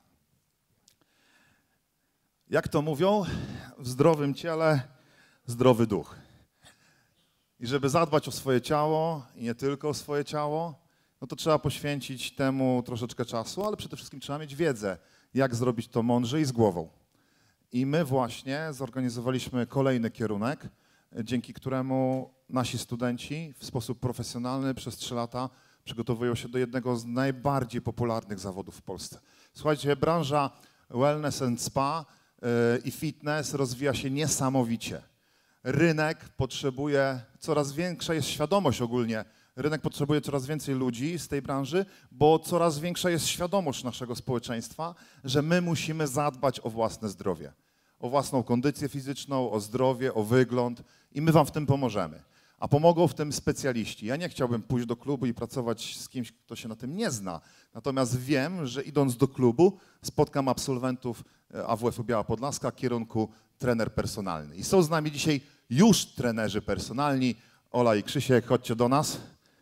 Jak to mówią, w zdrowym ciele zdrowy duch. I żeby zadbać o swoje ciało i nie tylko o swoje ciało, no to trzeba poświęcić temu troszeczkę czasu, ale przede wszystkim trzeba mieć wiedzę, jak zrobić to mądrze i z głową. I my właśnie zorganizowaliśmy kolejny kierunek, dzięki któremu nasi studenci w sposób profesjonalny przez trzy lata przygotowują się do jednego z najbardziej popularnych zawodów w Polsce. Słuchajcie, branża wellness and spa yy, i fitness rozwija się niesamowicie. Rynek potrzebuje, coraz większa jest świadomość ogólnie, rynek potrzebuje coraz więcej ludzi z tej branży, bo coraz większa jest świadomość naszego społeczeństwa, że my musimy zadbać o własne zdrowie, o własną kondycję fizyczną, o zdrowie, o wygląd i my wam w tym pomożemy. A pomogą w tym specjaliści. Ja nie chciałbym pójść do klubu i pracować z kimś, kto się na tym nie zna. Natomiast wiem, że idąc do klubu spotkam absolwentów A W F-u Biała Podlaska kierunku trener personalny. I są z nami dzisiaj już trenerzy personalni. Ola i Krzysiek, chodźcie do nas.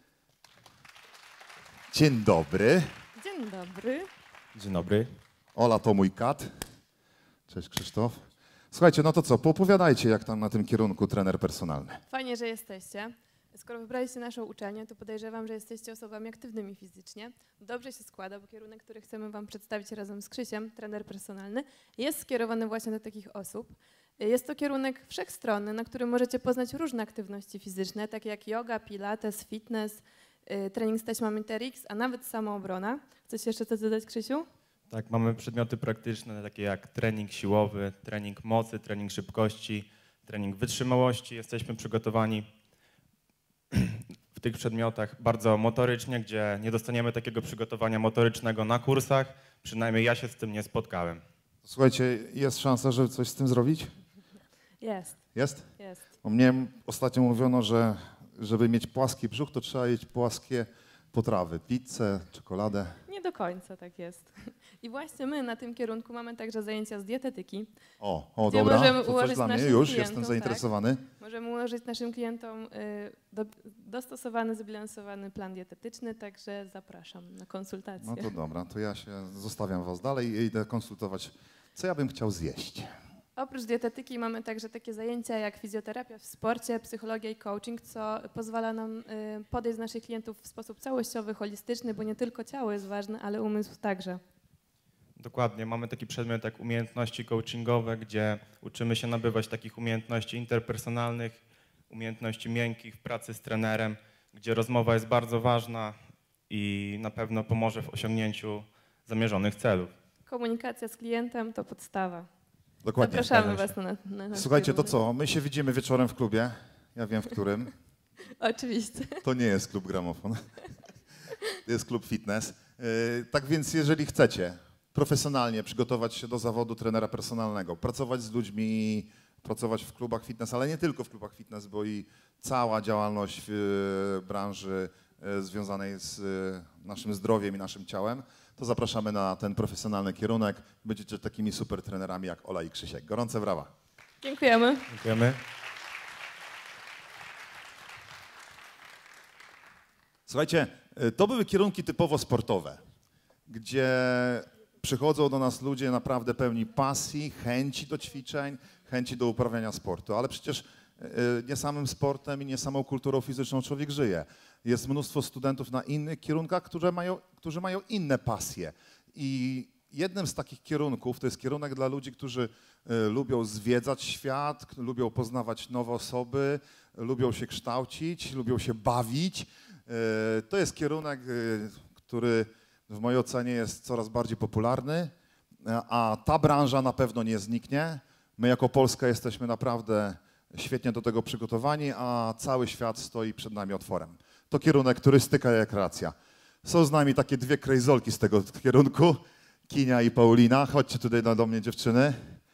Dzień dobry. Dzień dobry. Dzień dobry. Ola to mój kat. Cześć Krzysztof. Słuchajcie, no to co, poopowiadajcie, jak tam na tym kierunku trener personalny. Fajnie, że jesteście. Skoro wybraliście naszą uczelnię, to podejrzewam, że jesteście osobami aktywnymi fizycznie. Dobrze się składa, bo kierunek, który chcemy wam przedstawić razem z Krzysiem, trener personalny, jest skierowany właśnie do takich osób. Jest to kierunek wszechstronny, na którym możecie poznać różne aktywności fizyczne, takie jak yoga, pilates, fitness, trening z taśmami T R X, a nawet samoobrona. Chcesz jeszcze coś dodać, Krzysiu? Tak, mamy przedmioty praktyczne takie jak trening siłowy, trening mocy, trening szybkości, trening wytrzymałości. Jesteśmy przygotowani w tych przedmiotach bardzo motorycznie, gdzie nie dostaniemy takiego przygotowania motorycznego na kursach. Przynajmniej ja się z tym nie spotkałem. Słuchajcie, jest szansa, żeby coś z tym zrobić? Jest. Jest? Jest. O mnie ostatnio mówiono, że żeby mieć płaski brzuch, to trzeba jeść płaskie potrawy, pizzę, czekoladę. Nie do końca tak jest. I właśnie my na tym kierunku mamy także zajęcia z dietetyki. O, o gdzie dobra, możemy to ułożyć coś dla mnie, naszym już klientom, jestem zainteresowany. Tak, możemy ułożyć naszym klientom y, do, dostosowany, zbilansowany plan dietetyczny, także zapraszam na konsultację. No to dobra, to ja się zostawiam was dalej i idę konsultować, co ja bym chciał zjeść. Oprócz dietetyki mamy także takie zajęcia jak fizjoterapia w sporcie, psychologia i coaching, co pozwala nam y, podejść do naszych klientów w sposób całościowy, holistyczny, bo nie tylko ciało jest ważne, ale umysł także. Dokładnie, mamy taki przedmiot jak umiejętności coachingowe, gdzie uczymy się nabywać takich umiejętności interpersonalnych, umiejętności miękkich w pracy z trenerem, gdzie rozmowa jest bardzo ważna i na pewno pomoże w osiągnięciu zamierzonych celów. Komunikacja z klientem to podstawa. Dokładnie. Zapraszamy was na, na, na Słuchajcie, to co? My się widzimy wieczorem w klubie. Ja wiem w którym. Oczywiście. To nie jest klub Gramofon. To jest klub fitness. Yy, tak więc jeżeli chcecie profesjonalnie przygotować się do zawodu trenera personalnego, pracować z ludźmi, pracować w klubach fitness, ale nie tylko w klubach fitness, bo i cała działalność w branży związanej z naszym zdrowiem i naszym ciałem, to zapraszamy na ten profesjonalny kierunek. Będziecie takimi super trenerami jak Ola i Krzysiek. Gorące brawa. Dziękujemy. Dziękujemy. Słuchajcie, to były kierunki typowo sportowe, gdzie przychodzą do nas ludzie naprawdę pełni pasji, chęci do ćwiczeń, chęci do uprawiania sportu, ale przecież nie samym sportem i nie samą kulturą fizyczną człowiek żyje. Jest mnóstwo studentów na innych kierunkach, którzy mają, którzy mają inne pasje. I jednym z takich kierunków to jest kierunek dla ludzi, którzy lubią zwiedzać świat, lubią poznawać nowe osoby, lubią się kształcić, lubią się bawić. To jest kierunek, który w mojej ocenie jest coraz bardziej popularny, a ta branża na pewno nie zniknie. My jako Polska jesteśmy naprawdę świetnie do tego przygotowani, a cały świat stoi przed nami otworem. To kierunek turystyka i rekreacja. Są z nami takie dwie krejzolki z tego kierunku, Kinia i Paulina. Chodźcie tutaj do mnie, dziewczyny.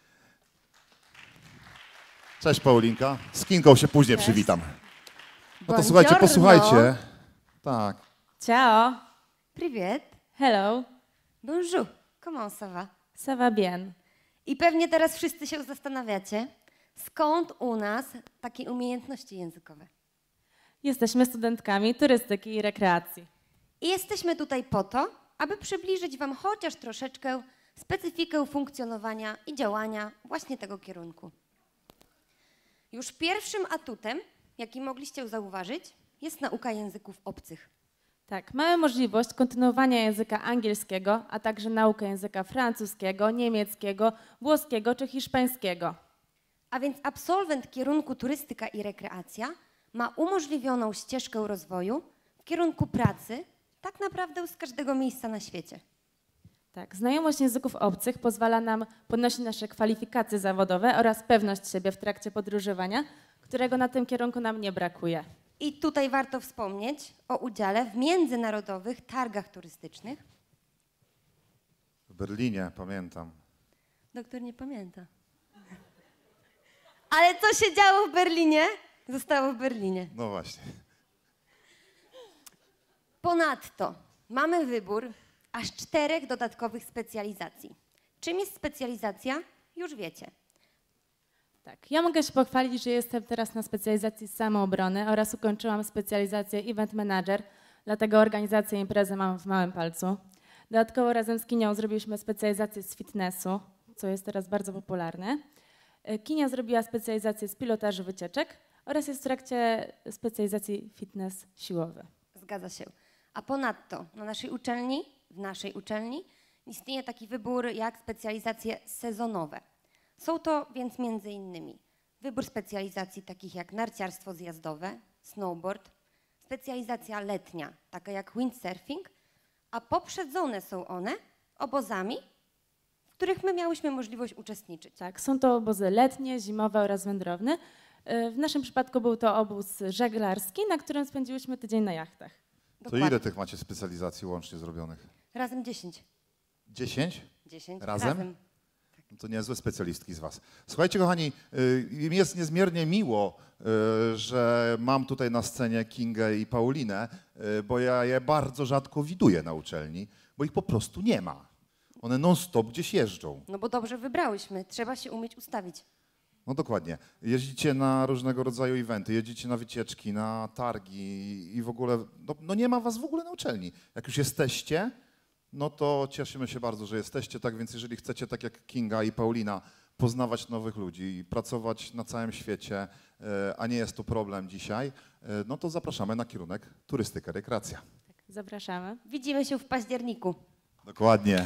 Cześć, Paulinka. Z Kinką się później Cześć. przywitam. No to słuchajcie, posłuchajcie. Tak. Ciao. Привет. Hello. Bonjour. Comment ça va? Ça va bien. I pewnie teraz wszyscy się zastanawiacie, skąd u nas takie umiejętności językowe? Jesteśmy studentkami turystyki i rekreacji. I jesteśmy tutaj po to, aby przybliżyć wam chociaż troszeczkę specyfikę funkcjonowania i działania właśnie tego kierunku. Już pierwszym atutem, jaki mogliście zauważyć, jest nauka języków obcych. Tak, mamy możliwość kontynuowania języka angielskiego, a także naukę języka francuskiego, niemieckiego, włoskiego czy hiszpańskiego. A więc absolwent kierunku turystyka i rekreacja ma umożliwioną ścieżkę rozwoju w kierunku pracy tak naprawdę z każdego miejsca na świecie. Tak, znajomość języków obcych pozwala nam podnosić nasze kwalifikacje zawodowe oraz pewność siebie w trakcie podróżowania, którego na tym kierunku nam nie brakuje. I tutaj warto wspomnieć o udziale w międzynarodowych targach turystycznych. W Berlinie, pamiętam. Doktor nie pamięta. Ale co się działo w Berlinie, zostało w Berlinie. No właśnie. Ponadto mamy wybór aż czterech dodatkowych specjalizacji. Czym jest specjalizacja? Już wiecie. Tak, ja mogę się pochwalić, że jestem teraz na specjalizacji samoobrony oraz ukończyłam specjalizację Event Manager, dlatego organizację imprezy mam w małym palcu. Dodatkowo razem z Kinią zrobiliśmy specjalizację z fitnessu, co jest teraz bardzo popularne. Kinia zrobiła specjalizację z pilotażu wycieczek oraz jest w trakcie specjalizacji fitness siłowy. Zgadza się. A ponadto na naszej uczelni, w naszej uczelni istnieje taki wybór jak specjalizacje sezonowe. Są to więc między innymi wybór specjalizacji takich jak narciarstwo zjazdowe, snowboard, specjalizacja letnia, taka jak windsurfing, a poprzedzone są one obozami, w których my miałyśmy możliwość uczestniczyć. Tak, są to obozy letnie, zimowe oraz wędrowne. W naszym przypadku był to obóz żeglarski, na którym spędziłyśmy tydzień na jachtach. To Dokładnie. ile tych macie specjalizacji łącznie zrobionych? Razem dziesięć. Dziesięć? Dziesięć. Razem? Razem. No to niezłe specjalistki z was. Słuchajcie, kochani, y, mi jest niezmiernie miło, y, że mam tutaj na scenie Kingę i Paulinę, y, bo ja je bardzo rzadko widuję na uczelni, bo ich po prostu nie ma. One non-stop gdzieś jeżdżą. No bo dobrze wybrałyśmy, trzeba się umieć ustawić. No dokładnie. Jeździcie na różnego rodzaju eventy, jeździcie na wycieczki, na targi i w ogóle, no, no nie ma was w ogóle na uczelni. Jak już jesteście, no to cieszymy się bardzo, że jesteście, tak więc jeżeli chcecie, tak jak Kinga i Paulina, poznawać nowych ludzi i pracować na całym świecie, a nie jest to problem dzisiaj, no to zapraszamy na kierunek turystyka, rekreacja. Zapraszamy. Widzimy się w październiku. Dokładnie.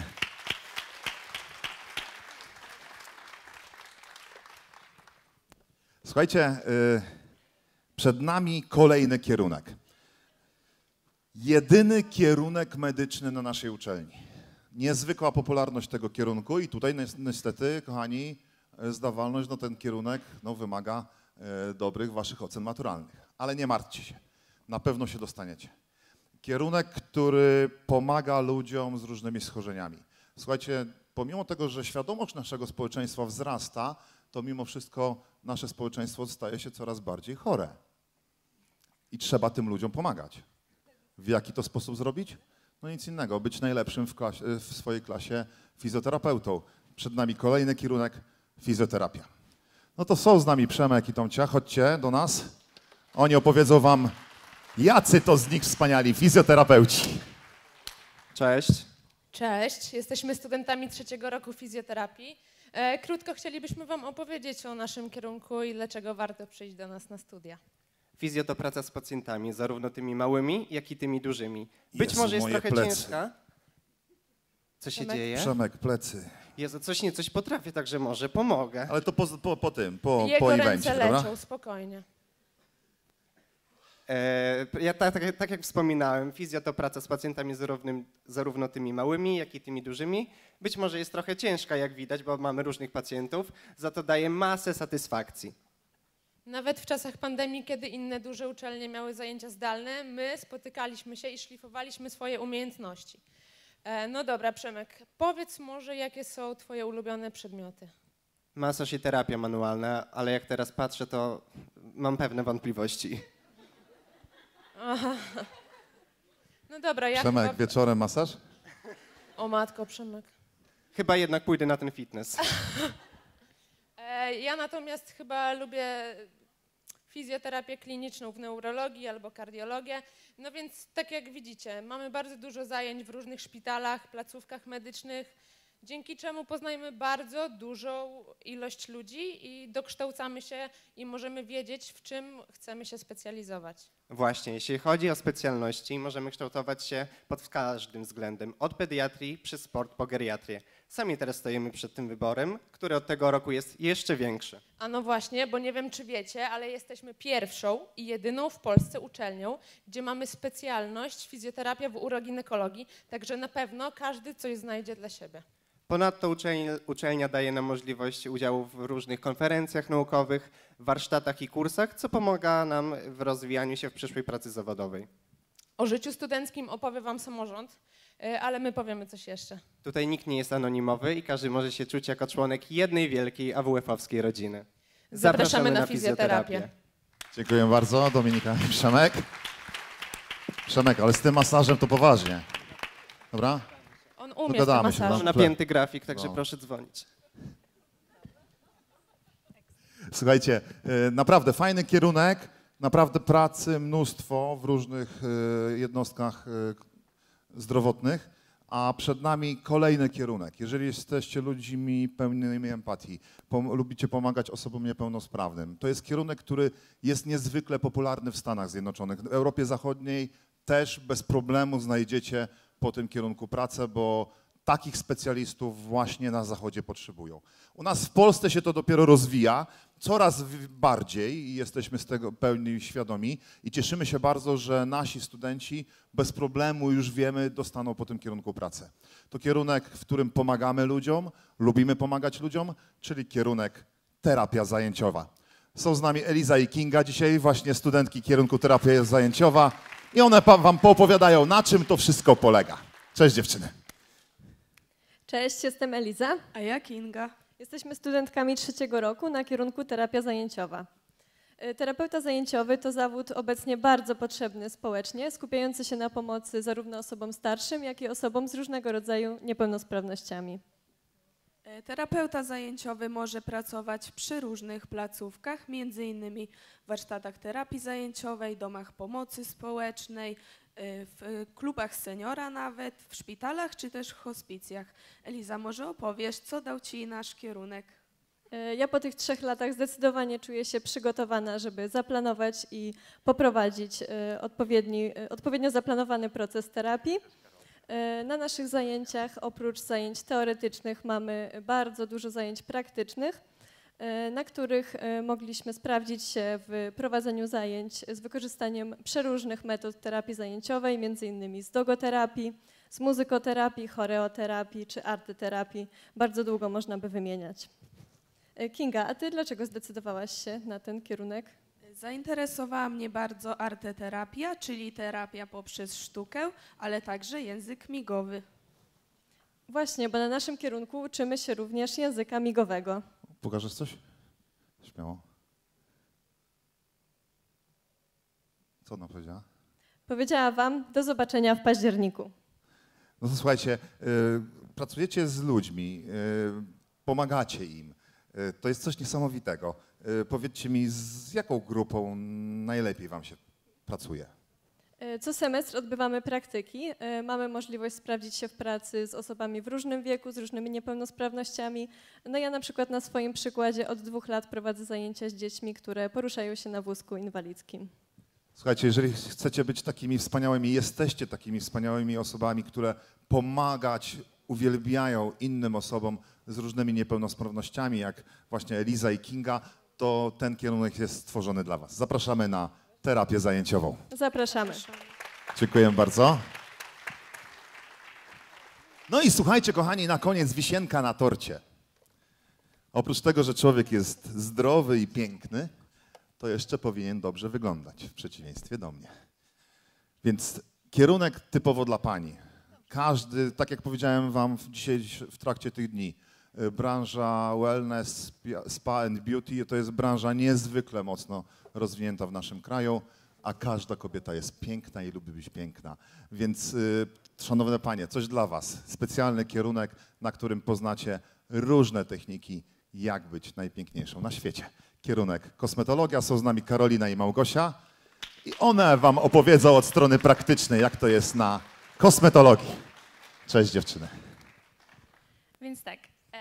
Słuchajcie, przed nami kolejny kierunek. Jedyny kierunek medyczny na naszej uczelni. Niezwykła popularność tego kierunku i tutaj niestety, kochani, zdawalność na ten kierunek no, wymaga dobrych waszych ocen maturalnych. Ale nie martwcie się, na pewno się dostaniecie. Kierunek, który pomaga ludziom z różnymi schorzeniami. Słuchajcie, pomimo tego, że świadomość naszego społeczeństwa wzrasta, to mimo wszystko nasze społeczeństwo staje się coraz bardziej chore. I trzeba tym ludziom pomagać. W jaki to sposób zrobić? No nic innego, być najlepszym w, klasie, w swojej klasie fizjoterapeutą. Przed nami kolejny kierunek, fizjoterapia. No to są z nami Przemek i Tomcia, chodźcie do nas. Oni opowiedzą wam, jacy to z nich wspaniali fizjoterapeuci. Cześć. Cześć, jesteśmy studentami trzeciego roku fizjoterapii. E, krótko chcielibyśmy wam opowiedzieć o naszym kierunku i dlaczego warto przyjść do nas na studia. Fizjo to praca z pacjentami, zarówno tymi małymi, jak i tymi dużymi. Być Jezu, może jest moje trochę plecy. ciężka. Co się Przemek? dzieje? Przemek, plecy. Jezu, coś nie, coś potrafię, także może pomogę. Ale to po, po, po tym, po, Jego po ręce evencie, leczą, dobra? spokojnie. E, ja tak, tak, tak jak wspominałem, fizjo to praca z pacjentami zarówno, zarówno tymi małymi, jak i tymi dużymi. Być może jest trochę ciężka, jak widać, bo mamy różnych pacjentów, za to daje masę satysfakcji. Nawet w czasach pandemii, kiedy inne duże uczelnie miały zajęcia zdalne, my spotykaliśmy się i szlifowaliśmy swoje umiejętności. E, no dobra, Przemek, powiedz może, jakie są twoje ulubione przedmioty? Masaż i terapia manualna, ale jak teraz patrzę, to mam pewne wątpliwości. Aha. No dobra, ja Przemek, chyba... wieczorem masaż? O matko, Przemek. Chyba jednak pójdę na ten fitness. E, ja natomiast chyba lubię fizjoterapię kliniczną w neurologii albo kardiologię. No więc tak jak widzicie, mamy bardzo dużo zajęć w różnych szpitalach, placówkach medycznych, dzięki czemu poznajemy bardzo dużą ilość ludzi i dokształcamy się i możemy wiedzieć, w czym chcemy się specjalizować. Właśnie, jeśli chodzi o specjalności, możemy kształtować się pod każdym względem, od pediatrii przez sport po geriatrię. Sami teraz stoimy przed tym wyborem, który od tego roku jest jeszcze większy. A no właśnie, bo nie wiem, czy wiecie, ale jesteśmy pierwszą i jedyną w Polsce uczelnią, gdzie mamy specjalność fizjoterapia w uroginekologii, także na pewno każdy coś znajdzie dla siebie. Ponadto uczelnia, uczelnia daje nam możliwość udziału w różnych konferencjach naukowych, warsztatach i kursach, co pomaga nam w rozwijaniu się w przyszłej pracy zawodowej. O życiu studenckim opowie wam samorząd, ale my powiemy coś jeszcze. Tutaj nikt nie jest anonimowy i każdy może się czuć jako członek jednej wielkiej A W F-owskiej rodziny. Zapraszamy, Zapraszamy na, na fizjoterapię. fizjoterapię. Dziękuję bardzo, Dominika i Przemek. Przemek, ale z tym masażem to poważnie. Dobra? On umie Dogadamy się. Mam napięty grafik, także no. proszę dzwonić. Słuchajcie, naprawdę fajny kierunek, naprawdę pracy mnóstwo w różnych jednostkach zdrowotnych, a przed nami kolejny kierunek. Jeżeli jesteście ludźmi pełnymi empatii, pom- lubicie pomagać osobom niepełnosprawnym, to jest kierunek, który jest niezwykle popularny w Stanach Zjednoczonych. W Europie Zachodniej też bez problemu znajdziecie po tym kierunku pracę, bo takich specjalistów właśnie na Zachodzie potrzebują. U nas w Polsce się to dopiero rozwija, coraz bardziej i jesteśmy z tego pełni świadomi i cieszymy się bardzo, że nasi studenci bez problemu, już wiemy, dostaną po tym kierunku pracę. To kierunek, w którym pomagamy ludziom, lubimy pomagać ludziom, czyli kierunek terapia zajęciowa. Są z nami Eliza i Kinga dzisiaj, właśnie studentki kierunku terapia zajęciowa i one wam poopowiadają, na czym to wszystko polega. Cześć dziewczyny. Cześć, jestem Eliza. A ja Kinga. Jesteśmy studentkami trzeciego roku na kierunku terapia zajęciowa. Terapeuta zajęciowy to zawód obecnie bardzo potrzebny społecznie, skupiający się na pomocy zarówno osobom starszym, jak i osobom z różnego rodzaju niepełnosprawnościami. Terapeuta zajęciowy może pracować przy różnych placówkach, między innymi w warsztatach terapii zajęciowej, domach pomocy społecznej, w klubach seniora nawet, w szpitalach czy też w hospicjach. Eliza, może opowiesz, co dał Ci nasz kierunek? Ja po tych trzech latach zdecydowanie czuję się przygotowana, żeby zaplanować i poprowadzić odpowiedni, odpowiednio zaplanowany proces terapii. Na naszych zajęciach, oprócz zajęć teoretycznych, mamy bardzo dużo zajęć praktycznych, na których mogliśmy sprawdzić się w prowadzeniu zajęć z wykorzystaniem przeróżnych metod terapii zajęciowej, między innymi z dogoterapii, z muzykoterapii, choreoterapii czy arteterapii. Bardzo długo można by wymieniać. Kinga, a ty dlaczego zdecydowałaś się na ten kierunek? Zainteresowała mnie bardzo arteterapia, czyli terapia poprzez sztukę, ale także język migowy. Właśnie, bo na naszym kierunku uczymy się również języka migowego. Pokażesz coś? Śmiało. Co ona powiedziała? Powiedziała wam do zobaczenia w październiku. No to słuchajcie, y, pracujecie z ludźmi, y, pomagacie im. Y, to jest coś niesamowitego. Y, powiedzcie mi, z jaką grupą najlepiej wam się pracuje? Co semestr odbywamy praktyki. Mamy możliwość sprawdzić się w pracy z osobami w różnym wieku, z różnymi niepełnosprawnościami. No ja na przykład na swoim przykładzie od dwóch lat prowadzę zajęcia z dziećmi, które poruszają się na wózku inwalidzkim. Słuchajcie, jeżeli chcecie być takimi wspaniałymi, jesteście takimi wspaniałymi osobami, które pomagać, uwielbiają innym osobom z różnymi niepełnosprawnościami, jak właśnie Eliza i Kinga, to ten kierunek jest stworzony dla was. Zapraszamy na terapię zajęciową. Zapraszamy. Dziękuję bardzo. No i słuchajcie, kochani, na koniec wisienka na torcie. Oprócz tego, że człowiek jest zdrowy i piękny, to jeszcze powinien dobrze wyglądać, w przeciwieństwie do mnie. Więc kierunek typowo dla pani. Każdy, tak jak powiedziałem wam dzisiaj w trakcie tych dni, branża wellness, spa and beauty to jest branża niezwykle mocno rozwinięta w naszym kraju, a każda kobieta jest piękna i lubi być piękna. Więc y, szanowne panie, coś dla was. Specjalny kierunek, na którym poznacie różne techniki, jak być najpiękniejszą na świecie. Kierunek kosmetologia, są z nami Karolina i Małgosia i one wam opowiedzą od strony praktycznej, jak to jest na kosmetologii. Cześć dziewczyny. Więc tak,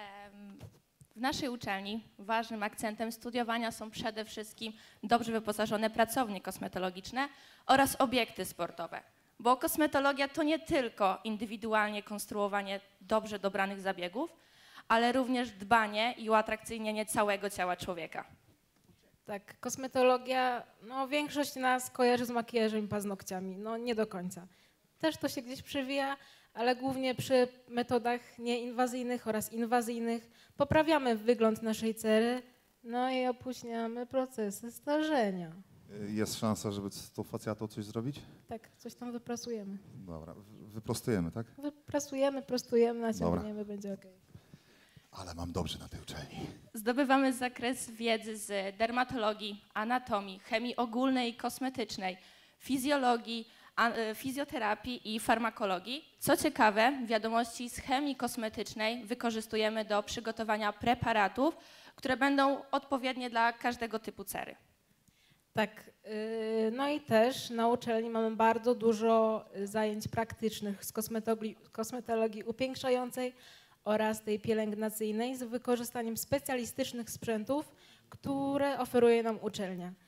w naszej uczelni ważnym akcentem studiowania są przede wszystkim dobrze wyposażone pracownie kosmetologiczne oraz obiekty sportowe, bo kosmetologia to nie tylko indywidualnie konstruowanie dobrze dobranych zabiegów, ale również dbanie i uatrakcyjnienie całego ciała człowieka. Tak, kosmetologia, no większość nas kojarzy z makijażem i paznokciami, no nie do końca. Też to się gdzieś przewija, ale głównie przy metodach nieinwazyjnych oraz inwazyjnych poprawiamy wygląd naszej cery, no i opóźniamy procesy starzenia. Jest szansa, żeby z tą facjatą coś zrobić? Tak, coś tam wyprasujemy. Dobra, wyprostujemy, tak? Wyprasujemy, prostujemy, naciągniemy, będzie ok. Ale mam dobrze na tej uczelni. Zdobywamy zakres wiedzy z dermatologii, anatomii, chemii ogólnej i kosmetycznej, fizjologii, fizjoterapii i farmakologii. Co ciekawe, wiadomości z chemii kosmetycznej wykorzystujemy do przygotowania preparatów, które będą odpowiednie dla każdego typu cery. Tak, no i też na uczelni mamy bardzo dużo zajęć praktycznych z kosmetologii, kosmetologii upiększającej oraz tej pielęgnacyjnej z wykorzystaniem specjalistycznych sprzętów, które oferuje nam uczelnia.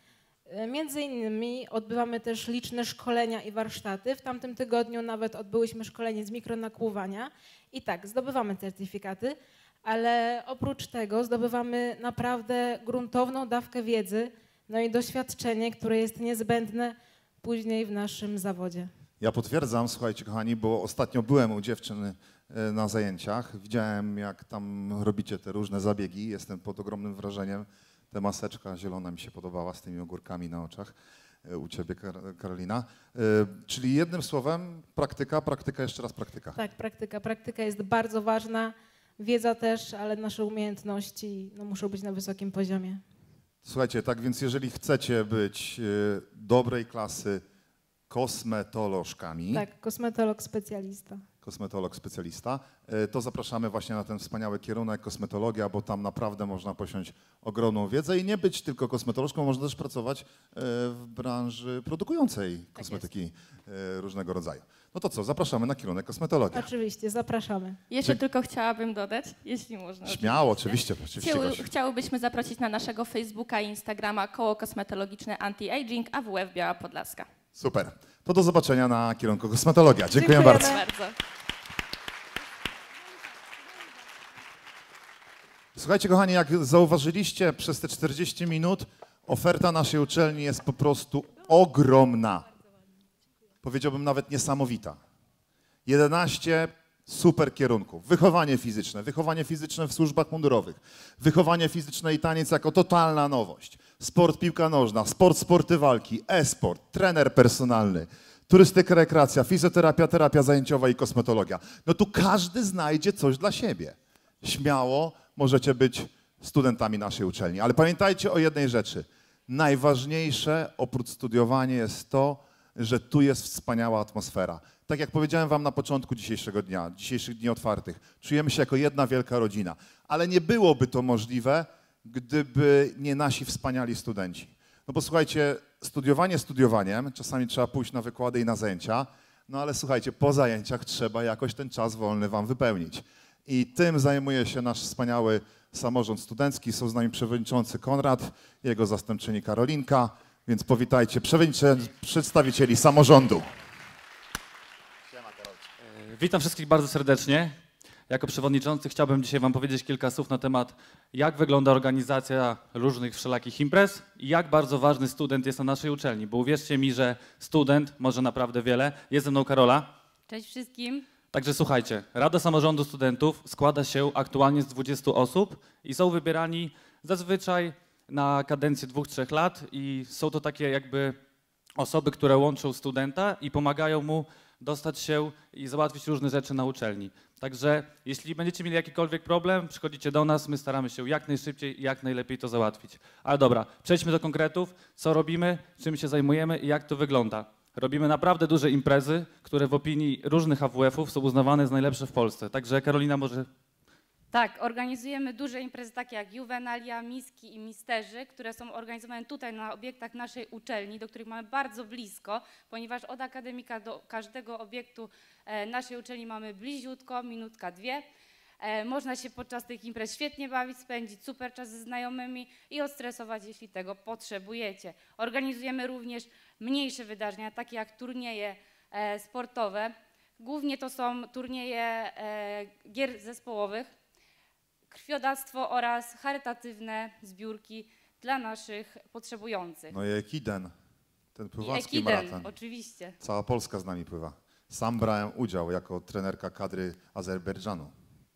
E, Między innymi odbywamy też liczne szkolenia i warsztaty. W tamtym tygodniu nawet odbyłyśmy szkolenie z mikronakłuwania i tak, zdobywamy certyfikaty, ale oprócz tego zdobywamy naprawdę gruntowną dawkę wiedzy, no i doświadczenie, które jest niezbędne później w naszym zawodzie. Ja potwierdzam, słuchajcie kochani, bo ostatnio byłem u dziewczyn e, na zajęciach. Widziałem, jak tam robicie te różne zabiegi. Jestem pod ogromnym wrażeniem. Ta maseczka zielona mi się podobała z tymi ogórkami na oczach e, u ciebie, Kar- Karolina. E, Czyli jednym słowem praktyka, praktyka, jeszcze raz praktyka. Tak, praktyka. Praktyka jest bardzo ważna, wiedza też, ale nasze umiejętności no, muszą być na wysokim poziomie. Słuchajcie, tak więc jeżeli chcecie być e, dobrej klasy kosmetolożkami, Tak, kosmetolog specjalista. kosmetolog specjalista, e, to zapraszamy właśnie na ten wspaniały kierunek kosmetologia, bo tam naprawdę można posiąść ogromną wiedzę i nie być tylko kosmetolożką, można też pracować e, w branży produkującej kosmetyki e, różnego rodzaju. No to co, zapraszamy na kierunek kosmetologia. Oczywiście, zapraszamy. Jeszcze Dzie- tylko chciałabym dodać, jeśli można. Śmiało, oczywiście, oczywiście. Chciały, Gosiu. chciałybyśmy zaprosić na naszego Facebooka i Instagrama Koło Kosmetologiczne Anti-Aging A W F Biała Podlaska. Super. To do zobaczenia na kierunku kosmetologia. Dziękuję bardzo. bardzo. Słuchajcie, kochani, jak zauważyliście, przez te czterdzieści minut oferta naszej uczelni jest po prostu ogromna. Powiedziałbym nawet niesamowita. jedenaście super kierunków. Wychowanie fizyczne, wychowanie fizyczne w służbach mundurowych, wychowanie fizyczne i taniec jako totalna nowość, sport piłka nożna, sport sporty walki, e-sport, trener personalny, turystyka, rekreacja, fizjoterapia, terapia zajęciowa i kosmetologia. No tu każdy znajdzie coś dla siebie. Śmiało możecie być studentami naszej uczelni. Ale pamiętajcie o jednej rzeczy. Najważniejsze oprócz studiowania jest to, że tu jest wspaniała atmosfera. Tak jak powiedziałem wam na początku dzisiejszego dnia, dzisiejszych dni otwartych, czujemy się jako jedna wielka rodzina. Ale nie byłoby to możliwe, gdyby nie nasi wspaniali studenci. No bo słuchajcie, studiowanie studiowaniem, czasami trzeba pójść na wykłady i na zajęcia, no ale słuchajcie, po zajęciach trzeba jakoś ten czas wolny wam wypełnić. I tym zajmuje się nasz wspaniały samorząd studencki. Są z nami przewodniczący Konrad, jego zastępczyni Karolinka, więc powitajcie przewodniczących przedstawicieli samorządu. Witam wszystkich bardzo serdecznie. Jako przewodniczący chciałbym dzisiaj wam powiedzieć kilka słów na temat, jak wygląda organizacja różnych wszelakich imprez i jak bardzo ważny student jest na naszej uczelni, bo uwierzcie mi, że student może naprawdę wiele. Jest ze mną Karola. Cześć wszystkim. Także słuchajcie, Rada Samorządu Studentów składa się aktualnie z dwudziestu osób i są wybierani zazwyczaj na kadencję dwóch, trzech lat i są to takie jakby osoby, które łączą studenta i pomagają mu dostać się i załatwić różne rzeczy na uczelni. Także jeśli będziecie mieli jakikolwiek problem, przychodzicie do nas, my staramy się jak najszybciej i jak najlepiej to załatwić. Ale dobra, przejdźmy do konkretów, co robimy, czym się zajmujemy i jak to wygląda. Robimy naprawdę duże imprezy, które w opinii różnych A W F-ów są uznawane za najlepsze w Polsce. Także Karolina może... Tak, organizujemy duże imprezy takie jak Juvenalia, Miski i Misterzy, które są organizowane tutaj na obiektach naszej uczelni, do których mamy bardzo blisko, ponieważ od akademika do każdego obiektu e, naszej uczelni mamy bliziutko, minutka, dwie. E, można się podczas tych imprez świetnie bawić, spędzić super czas ze znajomymi i odstresować, jeśli tego potrzebujecie. Organizujemy również mniejsze wydarzenia, takie jak turnieje e, sportowe. Głównie to są turnieje e, gier zespołowych, krwiodawstwo oraz charytatywne zbiórki dla naszych potrzebujących. No i Ekiden, ten I pływacki Ekiden, maraton. oczywiście. Cała Polska z nami pływa. Sam brałem udział jako trenerka kadry Azerbejdżanu.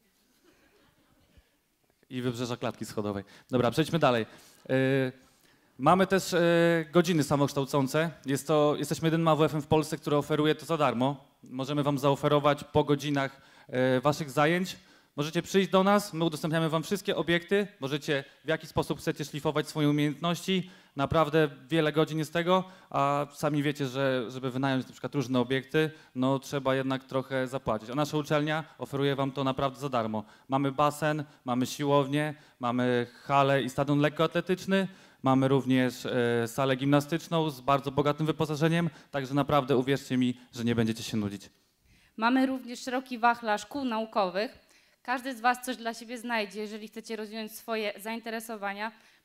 I Wybrzeża Klatki Schodowej. Dobra, przejdźmy dalej. Yy, mamy też yy, godziny samokształcące. Jest to, jesteśmy jedynym A W F-em w Polsce, który oferuje to za darmo. Możemy wam zaoferować po godzinach yy, waszych zajęć. Możecie przyjść do nas, my udostępniamy wam wszystkie obiekty, możecie w jaki sposób chcecie szlifować swoje umiejętności. Naprawdę wiele godzin jest tego, a sami wiecie, że żeby wynająć na przykład różne obiekty, no trzeba jednak trochę zapłacić. A nasza uczelnia oferuje wam to naprawdę za darmo. Mamy basen, mamy siłownię, mamy halę i stadion lekkoatletyczny, mamy również e, salę gimnastyczną z bardzo bogatym wyposażeniem, także naprawdę uwierzcie mi, że nie będziecie się nudzić. Mamy również szeroki wachlarz kół naukowych. Każdy z was coś dla siebie znajdzie, jeżeli chcecie rozwinąć swoje zainteresowania.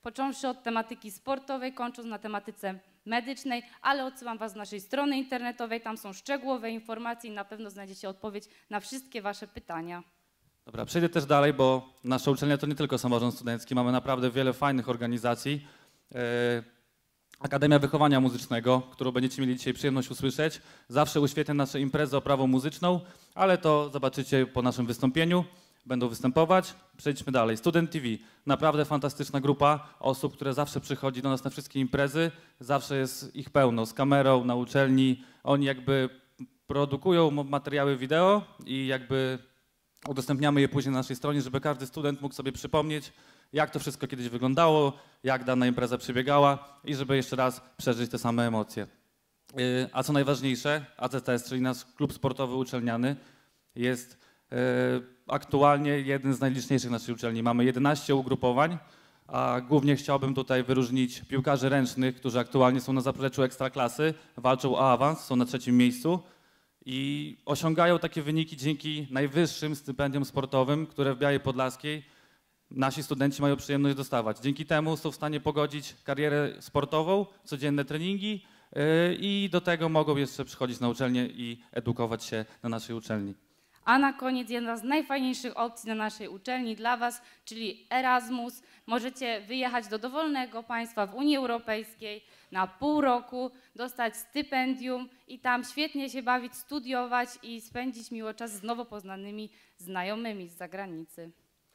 począwszy od tematyki sportowej, kończąc na tematyce medycznej, ale odsyłam Was do naszej strony internetowej, tam są szczegółowe informacje i na pewno znajdziecie odpowiedź na wszystkie Wasze pytania. Dobra, przejdę też dalej, bo nasza uczelnia to nie tylko samorząd studencki, mamy naprawdę wiele fajnych organizacji. Yy, Akademia Wychowania Muzycznego, którą będziecie mieli dzisiaj przyjemność usłyszeć, zawsze uświetnia nasze imprezy oprawą muzyczną, ale to zobaczycie po naszym wystąpieniu. Będą występować. Przejdźmy dalej. Student T V. Naprawdę fantastyczna grupa osób, które zawsze przychodzi do nas na wszystkie imprezy. Zawsze jest ich pełno, z kamerą, na uczelni. Oni jakby produkują materiały wideo i jakby udostępniamy je później na naszej stronie, żeby każdy student mógł sobie przypomnieć, jak to wszystko kiedyś wyglądało, jak dana impreza przebiegała i żeby jeszcze raz przeżyć te same emocje. A co najważniejsze, A Z T S, czyli nasz klub sportowy uczelniany, jest aktualnie jeden z najliczniejszych naszej uczelni. Mamy jedenaście ugrupowań, a głównie chciałbym tutaj wyróżnić piłkarzy ręcznych, którzy aktualnie są na zapleczu ekstraklasy, walczą o awans, są na trzecim miejscu i osiągają takie wyniki dzięki najwyższym stypendiom sportowym, które w Białej Podlaskiej nasi studenci mają przyjemność dostawać. Dzięki temu są w stanie pogodzić karierę sportową, codzienne treningi yy, i do tego mogą jeszcze przychodzić na uczelnię i edukować się na naszej uczelni. A na koniec jedna z najfajniejszych opcji na naszej uczelni dla Was, czyli Erasmus. Możecie wyjechać do dowolnego państwa w Unii Europejskiej na pół roku, dostać stypendium i tam świetnie się bawić, studiować i spędzić miło czas z nowo poznanymi znajomymi z zagranicy.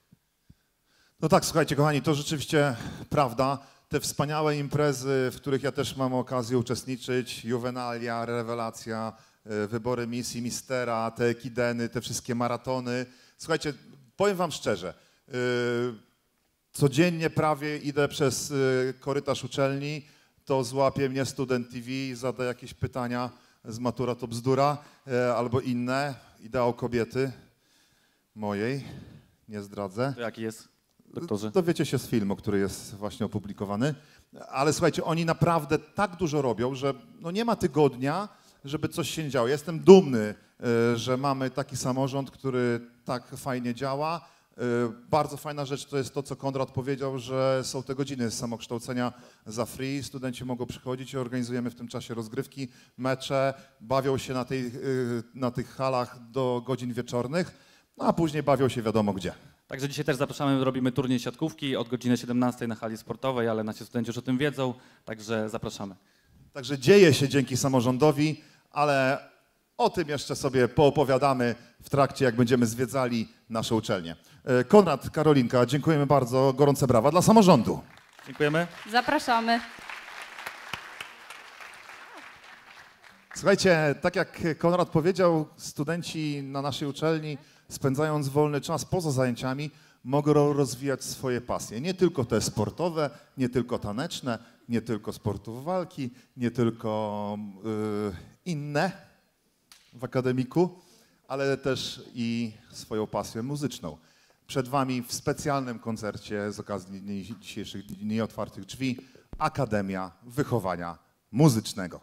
No tak, słuchajcie kochani, to rzeczywiście prawda. Te wspaniałe imprezy, w których ja też mam okazję uczestniczyć, Juvenalia, Rewelacja, wybory misji, mistera, te ekideny, te wszystkie maratony. Słuchajcie, powiem wam szczerze, yy, codziennie prawie idę przez yy, korytarz uczelni, to złapie mnie student T V, zada jakieś pytania z Matura to bzdura, yy, albo inne, ideał kobiety mojej, nie zdradzę. To jaki jest, doktorze? Dowiecie się z filmu, który jest właśnie opublikowany. Ale słuchajcie, oni naprawdę tak dużo robią, że no nie ma tygodnia, żeby coś się nie działo. Jestem dumny, że mamy taki samorząd, który tak fajnie działa. Bardzo fajna rzecz to jest to, co Konrad powiedział, że są te godziny samokształcenia za free. Studenci mogą przychodzić i organizujemy w tym czasie rozgrywki, mecze, bawią się na, tej, na tych halach do godzin wieczornych, no a później bawią się wiadomo gdzie. Także dzisiaj też zapraszamy, robimy turniej siatkówki od godziny siedemnastej na hali sportowej, ale nasi studenci już o tym wiedzą, także zapraszamy. Także dzieje się dzięki samorządowi, ale o tym jeszcze sobie poopowiadamy w trakcie, jak będziemy zwiedzali nasze uczelnie. Konrad, Karolinka, dziękujemy bardzo. Gorące brawa dla samorządu. Dziękujemy. Zapraszamy. Słuchajcie, tak jak Konrad powiedział, studenci na naszej uczelni, spędzając wolny czas poza zajęciami, mogą rozwijać swoje pasje. Nie tylko te sportowe, nie tylko taneczne, nie tylko sportów walki, nie tylko yy, inne w akademiku, ale też i swoją pasję muzyczną. Przed wami w specjalnym koncercie z okazji dni, dzisiejszych Dni Otwartych Drzwi Akademia Wychowania Muzycznego.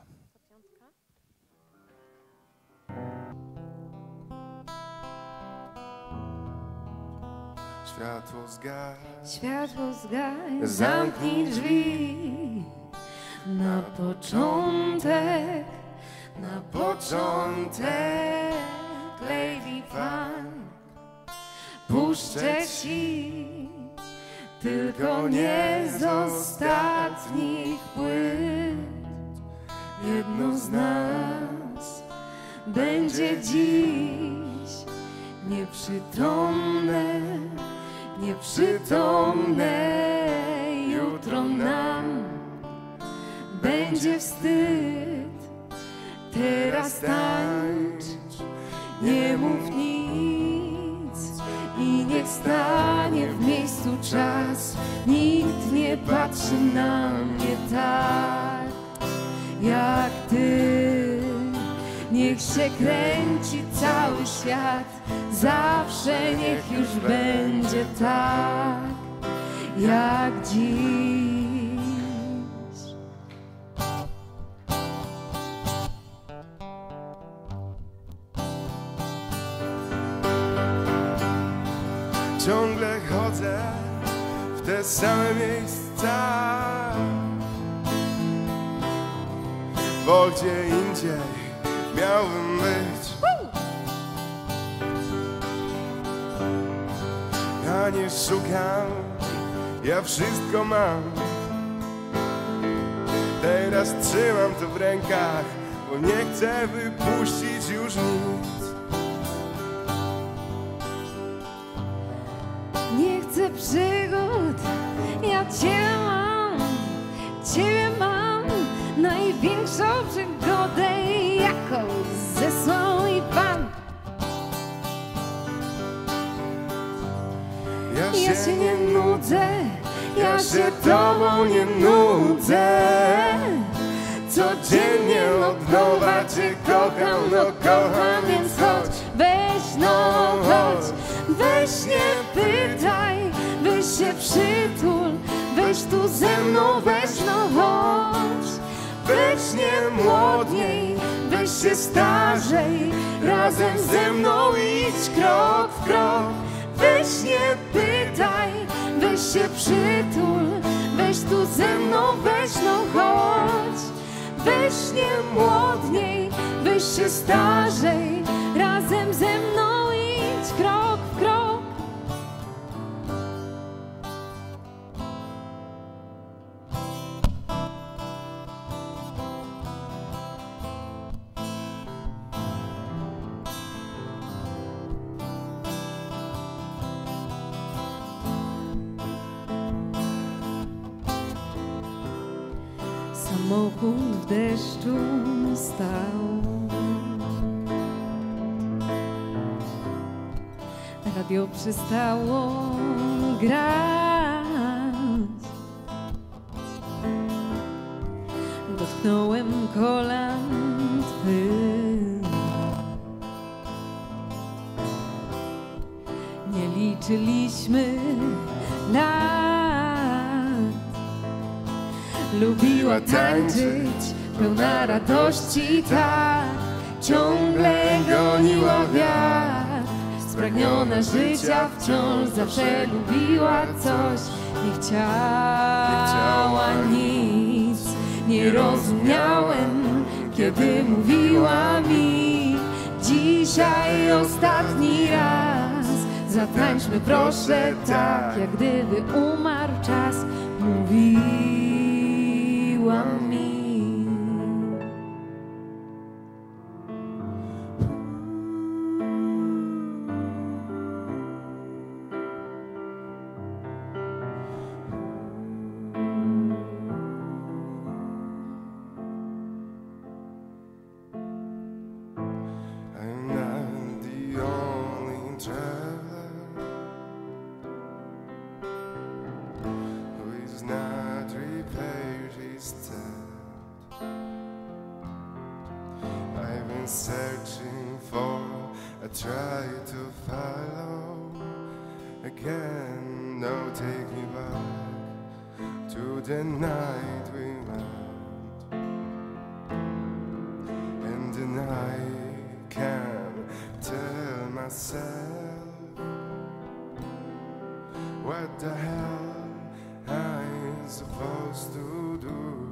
Światło zgaś, światło zgaś, zamknij drzwi. Na początek, na początek, Lady Fun, puszczę ci tylko nie z ostatnich płyt. Jedno z nas będzie dziś nieprzytomne, nieprzytomne. Jutro nam będzie wstyd. Teraz tańcz, nie mów nic i niech stanie w miejscu czas. Nikt nie patrzy na mnie tak jak ty. Niech się kręci cały świat, zawsze niech już będzie tak jak dziś. Ciągle chodzę w te same miejsca, bo gdzie indziej miałbym być. Ja nie szukam, ja wszystko mam. Teraz trzymam to w rękach, bo nie chcę wypuścić już nic. Nie chcę przygód, ja Ciebie mam, Ciebie mam. Największą przygodę, jaką zesłał mi Pan. Ja się, Ja się nie nudzę, ja się Tobą nie nudzę. Codziennie od nowa Cię kocham, no kocham, więc chodź. Weź no chodź, weź nie pytaj, weź się przytul, weź tu ze mną, weź no chodź. Weź nie młodniej, weź się starzej, razem ze mną idź krok w krok. Weź nie pytaj, weź się przytul, weź tu ze mną, weź no chodź. Weź nie młodniej, weź się starzej, razem ze mną idź krok w krok. Samochód w deszczu stał, radio przestało grać. Dotknąłem kolan twych, nie liczyliśmy lat. Lubiła tańczyć, pełna radości tak, ciągle goniła wiatr. Spragniona życia wciąż zawsze lubiła coś, nie chciała nic. Nie rozumiałem, kiedy mówiła mi: dzisiaj ostatni raz, zatańczmy proszę tak, jak gdyby umarł czas. Mówiła mi. I'm not the only traveler who is not repaired his steps. I've been searching for, I try to follow again. No, take me back to the night we met, and then I can tell myself what the hell I'm supposed to do,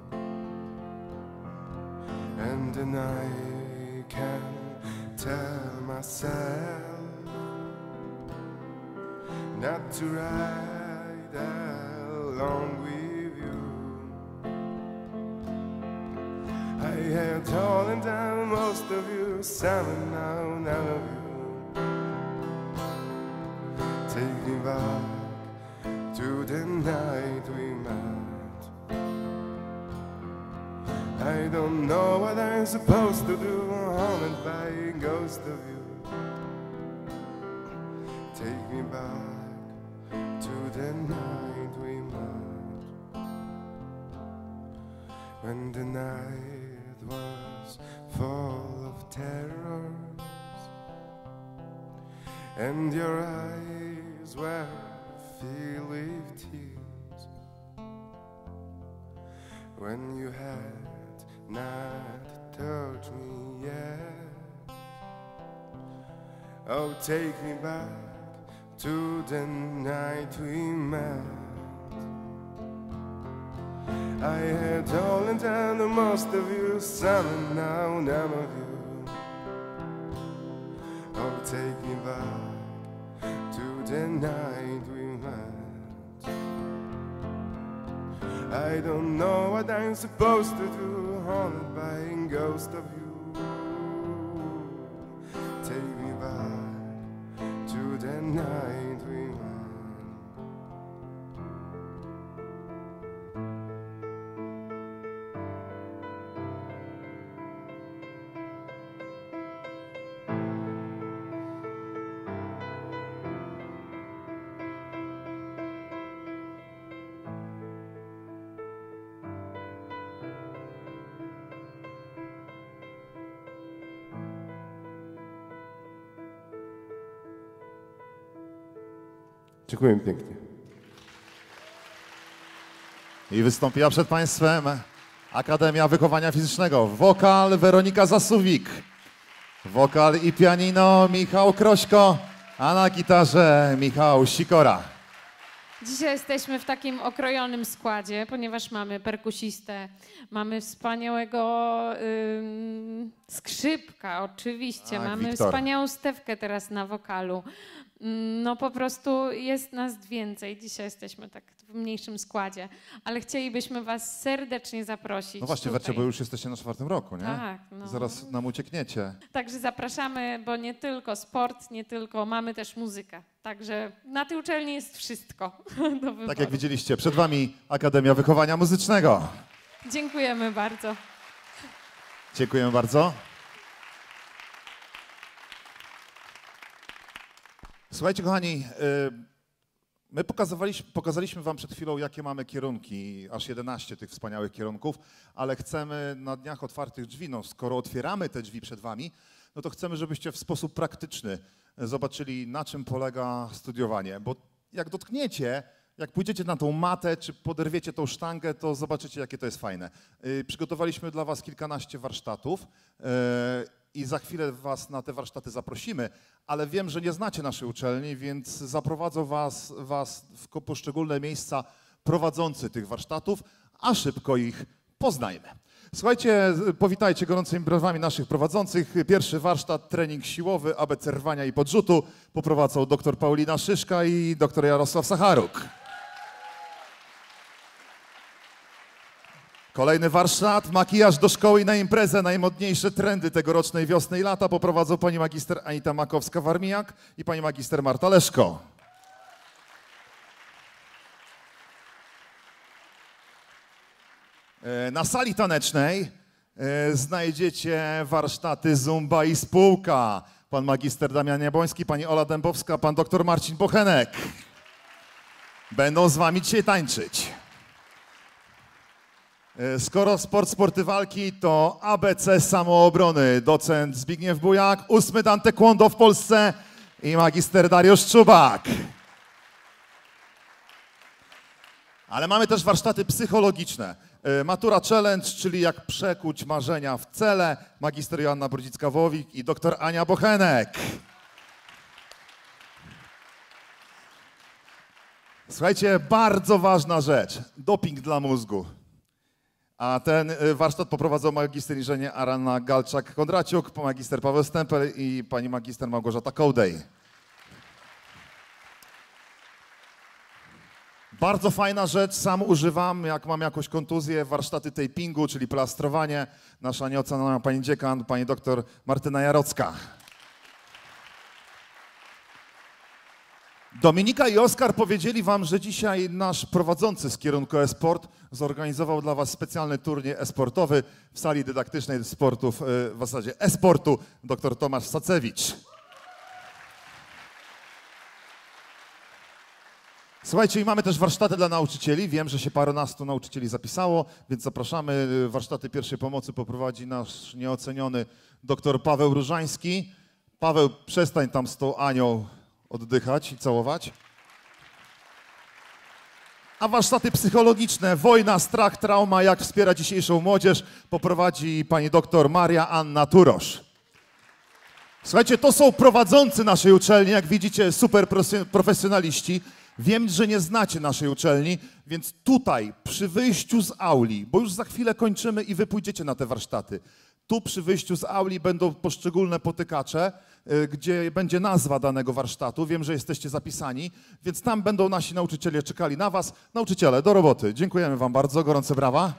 and then I can tell myself not to ride along with you. I have torn down most of you, some now, none of you. Take me back to the night we met. I don't know what I'm supposed to do, haunted by a ghost of you. Take me back to the night we met, when the night was full of terrors, and your eyes were filled with tears, when you had not touched me yet. Oh, take me back to the night we met. I had all and done the most of you, some and now none of you. Oh, take me back to the night we met. I don't know what I'm supposed to do, haunted by a ghost of you. Take me back to the night we met. Dziękuję pięknie. I wystąpiła przed Państwem Akademia Wychowania Fizycznego. Wokal Weronika Zasuwik. Wokal i pianino Michał Krośko, a na gitarze Michał Sikora. Dzisiaj jesteśmy w takim okrojonym składzie, ponieważ mamy perkusistę, mamy wspaniałego ym, skrzypka oczywiście, Tak, mamy Wiktor. wspaniałą Stewkę teraz na wokalu. No po prostu jest nas więcej. Dzisiaj jesteśmy tak w mniejszym składzie, ale chcielibyśmy Was serdecznie zaprosić. No właśnie, tutaj. Wercie, bo już jesteście na czwartym roku, nie? Tak, no. Zaraz nam uciekniecie. Także zapraszamy, bo nie tylko sport, nie tylko, mamy też muzykę. Także na tej uczelni jest wszystko do wyboru. Tak jak widzieliście, przed Wami Akademia Wychowania Muzycznego. Dziękujemy bardzo. Dziękuję bardzo. Słuchajcie, kochani, my pokazywaliśmy, pokazaliśmy Wam przed chwilą, jakie mamy kierunki, aż jedenaście tych wspaniałych kierunków, ale chcemy na dniach otwartych drzwi, no skoro otwieramy te drzwi przed Wami, no to chcemy, żebyście w sposób praktyczny zobaczyli, na czym polega studiowanie, bo jak dotkniecie, jak pójdziecie na tą matę, czy poderwiecie tą sztangę, to zobaczycie, jakie to jest fajne. Przygotowaliśmy dla Was kilkanaście warsztatów i za chwilę Was na te warsztaty zaprosimy, ale wiem, że nie znacie naszej uczelni, więc zaprowadzą Was, was w poszczególne miejsca prowadzący tych warsztatów, a szybko ich poznajmy. Słuchajcie, powitajcie gorącymi brawami naszych prowadzących. Pierwszy warsztat, trening siłowy, A B C rwania i podrzutu poprowadzą dr Paulina Szyszka i dr Jarosław Sacharuk. Kolejny warsztat, makijaż do szkoły i na imprezę, najmodniejsze trendy tegorocznej wiosny i lata poprowadzą pani magister Anita Makowska-Warmijak i pani magister Marta Leszko. Na sali tanecznej znajdziecie warsztaty Zumba i spółka. Pan magister Damian Jabłoński, pani Ola Dębowska, pan dr Marcin Bochenek. Będą z wami dzisiaj tańczyć. Skoro sport, sporty walki, to A B C samoobrony. Docent Zbigniew Bujak, ósmy dan taekwondo w Polsce i magister Dariusz Czubak. Ale mamy też warsztaty psychologiczne. Matura Challenge, czyli jak przekuć marzenia w cele. Magister Joanna Brudzicka-Wołowik i dr Ania Bochenek. Słuchajcie, bardzo ważna rzecz. Doping dla mózgu. A ten warsztat poprowadzą magister inżynier Arana Galczak-Kondraciuk, magister Paweł Stempel i pani magister Małgorzata Kołdej. Bardzo fajna rzecz, sam używam, jak mam jakąś kontuzję, warsztaty tapingu, czyli plastrowanie. Nasza nieoceniona pani dziekan, pani doktor Martyna Jarocka. Dominika i Oskar powiedzieli wam, że dzisiaj nasz prowadzący z kierunku e-sport zorganizował dla was specjalny turniej e-sportowy w sali dydaktycznej sportów, w zasadzie e-sportu, dr Tomasz Sacewicz. Słuchajcie, i mamy też warsztaty dla nauczycieli. Wiem, że się parunastu nauczycieli zapisało, więc zapraszamy. Warsztaty pierwszej pomocy poprowadzi nasz nieoceniony dr Paweł Różański. Paweł, przestań tam z tą Anią oddychać i całować. A warsztaty psychologiczne, wojna, strach, trauma, jak wspierać dzisiejszą młodzież, poprowadzi pani doktor Maria Anna Turosz. Słuchajcie, to są prowadzący naszej uczelni, jak widzicie, super profesjonaliści. Wiem, że nie znacie naszej uczelni, więc tutaj, przy wyjściu z auli, bo już za chwilę kończymy i wy pójdziecie na te warsztaty, tu przy wyjściu z auli będą poszczególne potykacze, gdzie będzie nazwa danego warsztatu. Wiem, że jesteście zapisani, więc tam będą nasi nauczyciele czekali na was. Nauczyciele, do roboty. Dziękujemy wam bardzo, gorące brawa.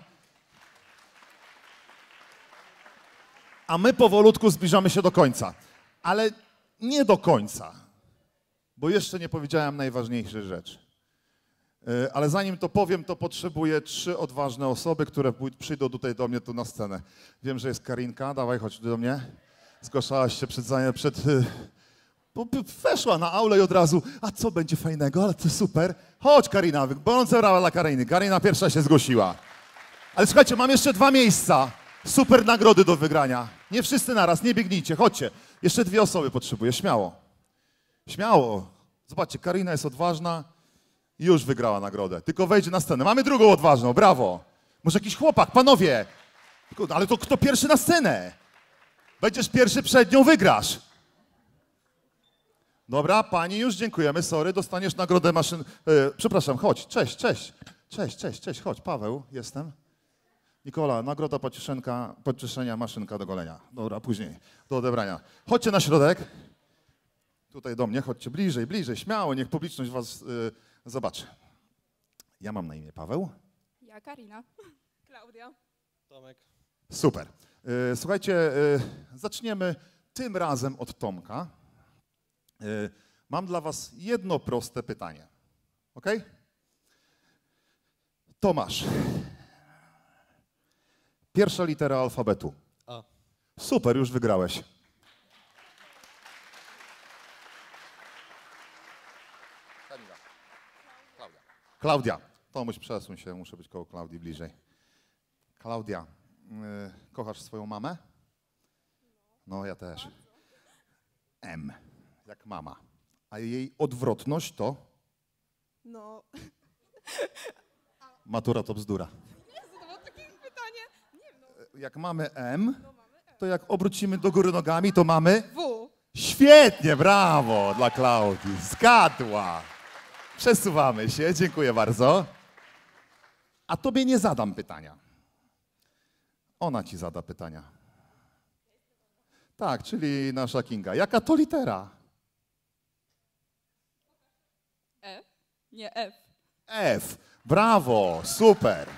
A my powolutku zbliżamy się do końca. Ale nie do końca, bo jeszcze nie powiedziałem najważniejszej rzeczy. Ale zanim to powiem, to potrzebuję trzy odważne osoby, które przyjdą tutaj do mnie tu na scenę. Wiem, że jest Karinka, dawaj, chodź do mnie. Zgłaszałaś się przed, przed bo weszła na aulę i od razu, a co będzie fajnego, ale to super. Chodź Karina, gorące brawa dla Kariny. Karina pierwsza się zgłosiła. Ale słuchajcie, mam jeszcze dwa miejsca. Super nagrody do wygrania. Nie wszyscy naraz, nie biegnijcie, chodźcie. Jeszcze dwie osoby potrzebuję, śmiało. Śmiało. Zobaczcie, Karina jest odważna i już wygrała nagrodę. Tylko wejdzie na scenę. Mamy drugą odważną, brawo. Może jakiś chłopak, panowie. Ale to kto pierwszy na scenę? Będziesz pierwszy przed nią, wygrasz. Dobra, pani już, dziękujemy, sorry, dostaniesz nagrodę maszyn... Yy, przepraszam, chodź, cześć, cześć. Cześć, cześć, cześć, chodź, Paweł, jestem. Nikola, nagroda pocieszenka, pocieszenia, maszynka do golenia. Dobra, później, do odebrania. Chodźcie na środek. Tutaj do mnie, chodźcie bliżej, bliżej, śmiało, niech publiczność was yy, zobaczy. Ja mam na imię Paweł. Ja Karina. Klaudia. Tomek. Super. Yy, słuchajcie, yy, zaczniemy tym razem od Tomka. Yy, mam dla was jedno proste pytanie. Ok? Tomasz. Pierwsza litera alfabetu. A. Super, już wygrałeś. Kamila. Klaudia. Klaudia. Tomuś, przesuń się, muszę być koło Klaudii bliżej. Klaudia, yy, kochasz swoją mamę? No, ja też. M, jak mama. A jej odwrotność to? No. Matura to bzdura. Jak mamy M, to jak obrócimy do góry nogami, to mamy? W. Świetnie, brawo dla Klaudii. Zgadła. Przesuwamy się, dziękuję bardzo. A tobie nie zadam pytania. Ona ci zada pytania. Tak, czyli nasza Kinga. Jaka to litera? E? Nie, F. F. Brawo, super.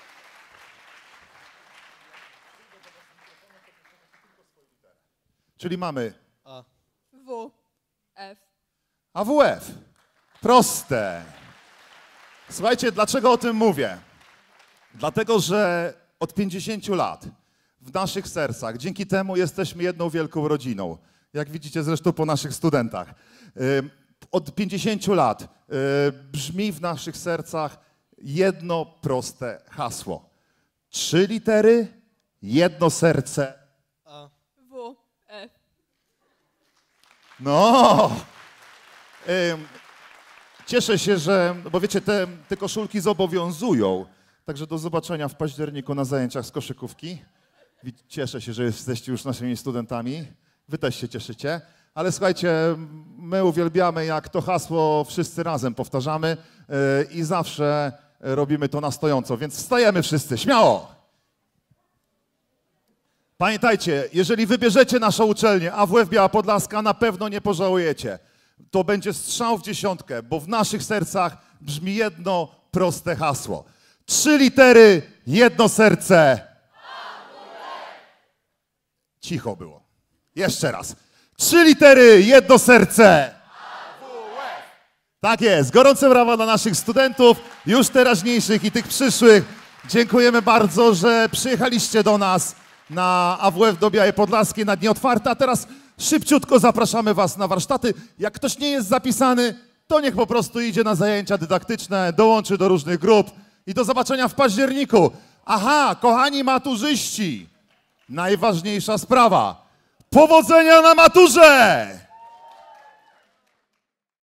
Czyli mamy A. W. F. A W F. Proste. Słuchajcie, dlaczego o tym mówię? Dlatego, że od pięćdziesięciu lat w naszych sercach, dzięki temu jesteśmy jedną wielką rodziną. Jak widzicie zresztą po naszych studentach. Od pięćdziesięciu lat brzmi w naszych sercach jedno proste hasło. Trzy litery, jedno serce. A. W. F. No! Cieszę się, że, bo wiecie, te, te koszulki zobowiązują. Także do zobaczenia w październiku na zajęciach z koszykówki. Cieszę się, że jesteście już naszymi studentami. Wy też się cieszycie. Ale słuchajcie, my uwielbiamy, jak to hasło wszyscy razem powtarzamy yy, i zawsze robimy to na stojąco. Więc wstajemy wszyscy, śmiało! Pamiętajcie, jeżeli wybierzecie naszą uczelnię A W F Biała Podlaska, na pewno nie pożałujecie. To będzie strzał w dziesiątkę, bo w naszych sercach brzmi jedno proste hasło. Trzy litery, jedno serce. Cicho było. Jeszcze raz. Trzy litery, jedno serce. Tak jest. Gorące brawa dla naszych studentów, już teraźniejszych i tych przyszłych. Dziękujemy bardzo, że przyjechaliście do nas na A W F do Białej Podlaskiej na dni otwarte, a teraz szybciutko zapraszamy was na warsztaty. Jak ktoś nie jest zapisany, to niech po prostu idzie na zajęcia dydaktyczne, dołączy do różnych grup i do zobaczenia w październiku. Aha, kochani maturzyści, najważniejsza sprawa. Powodzenia na maturze!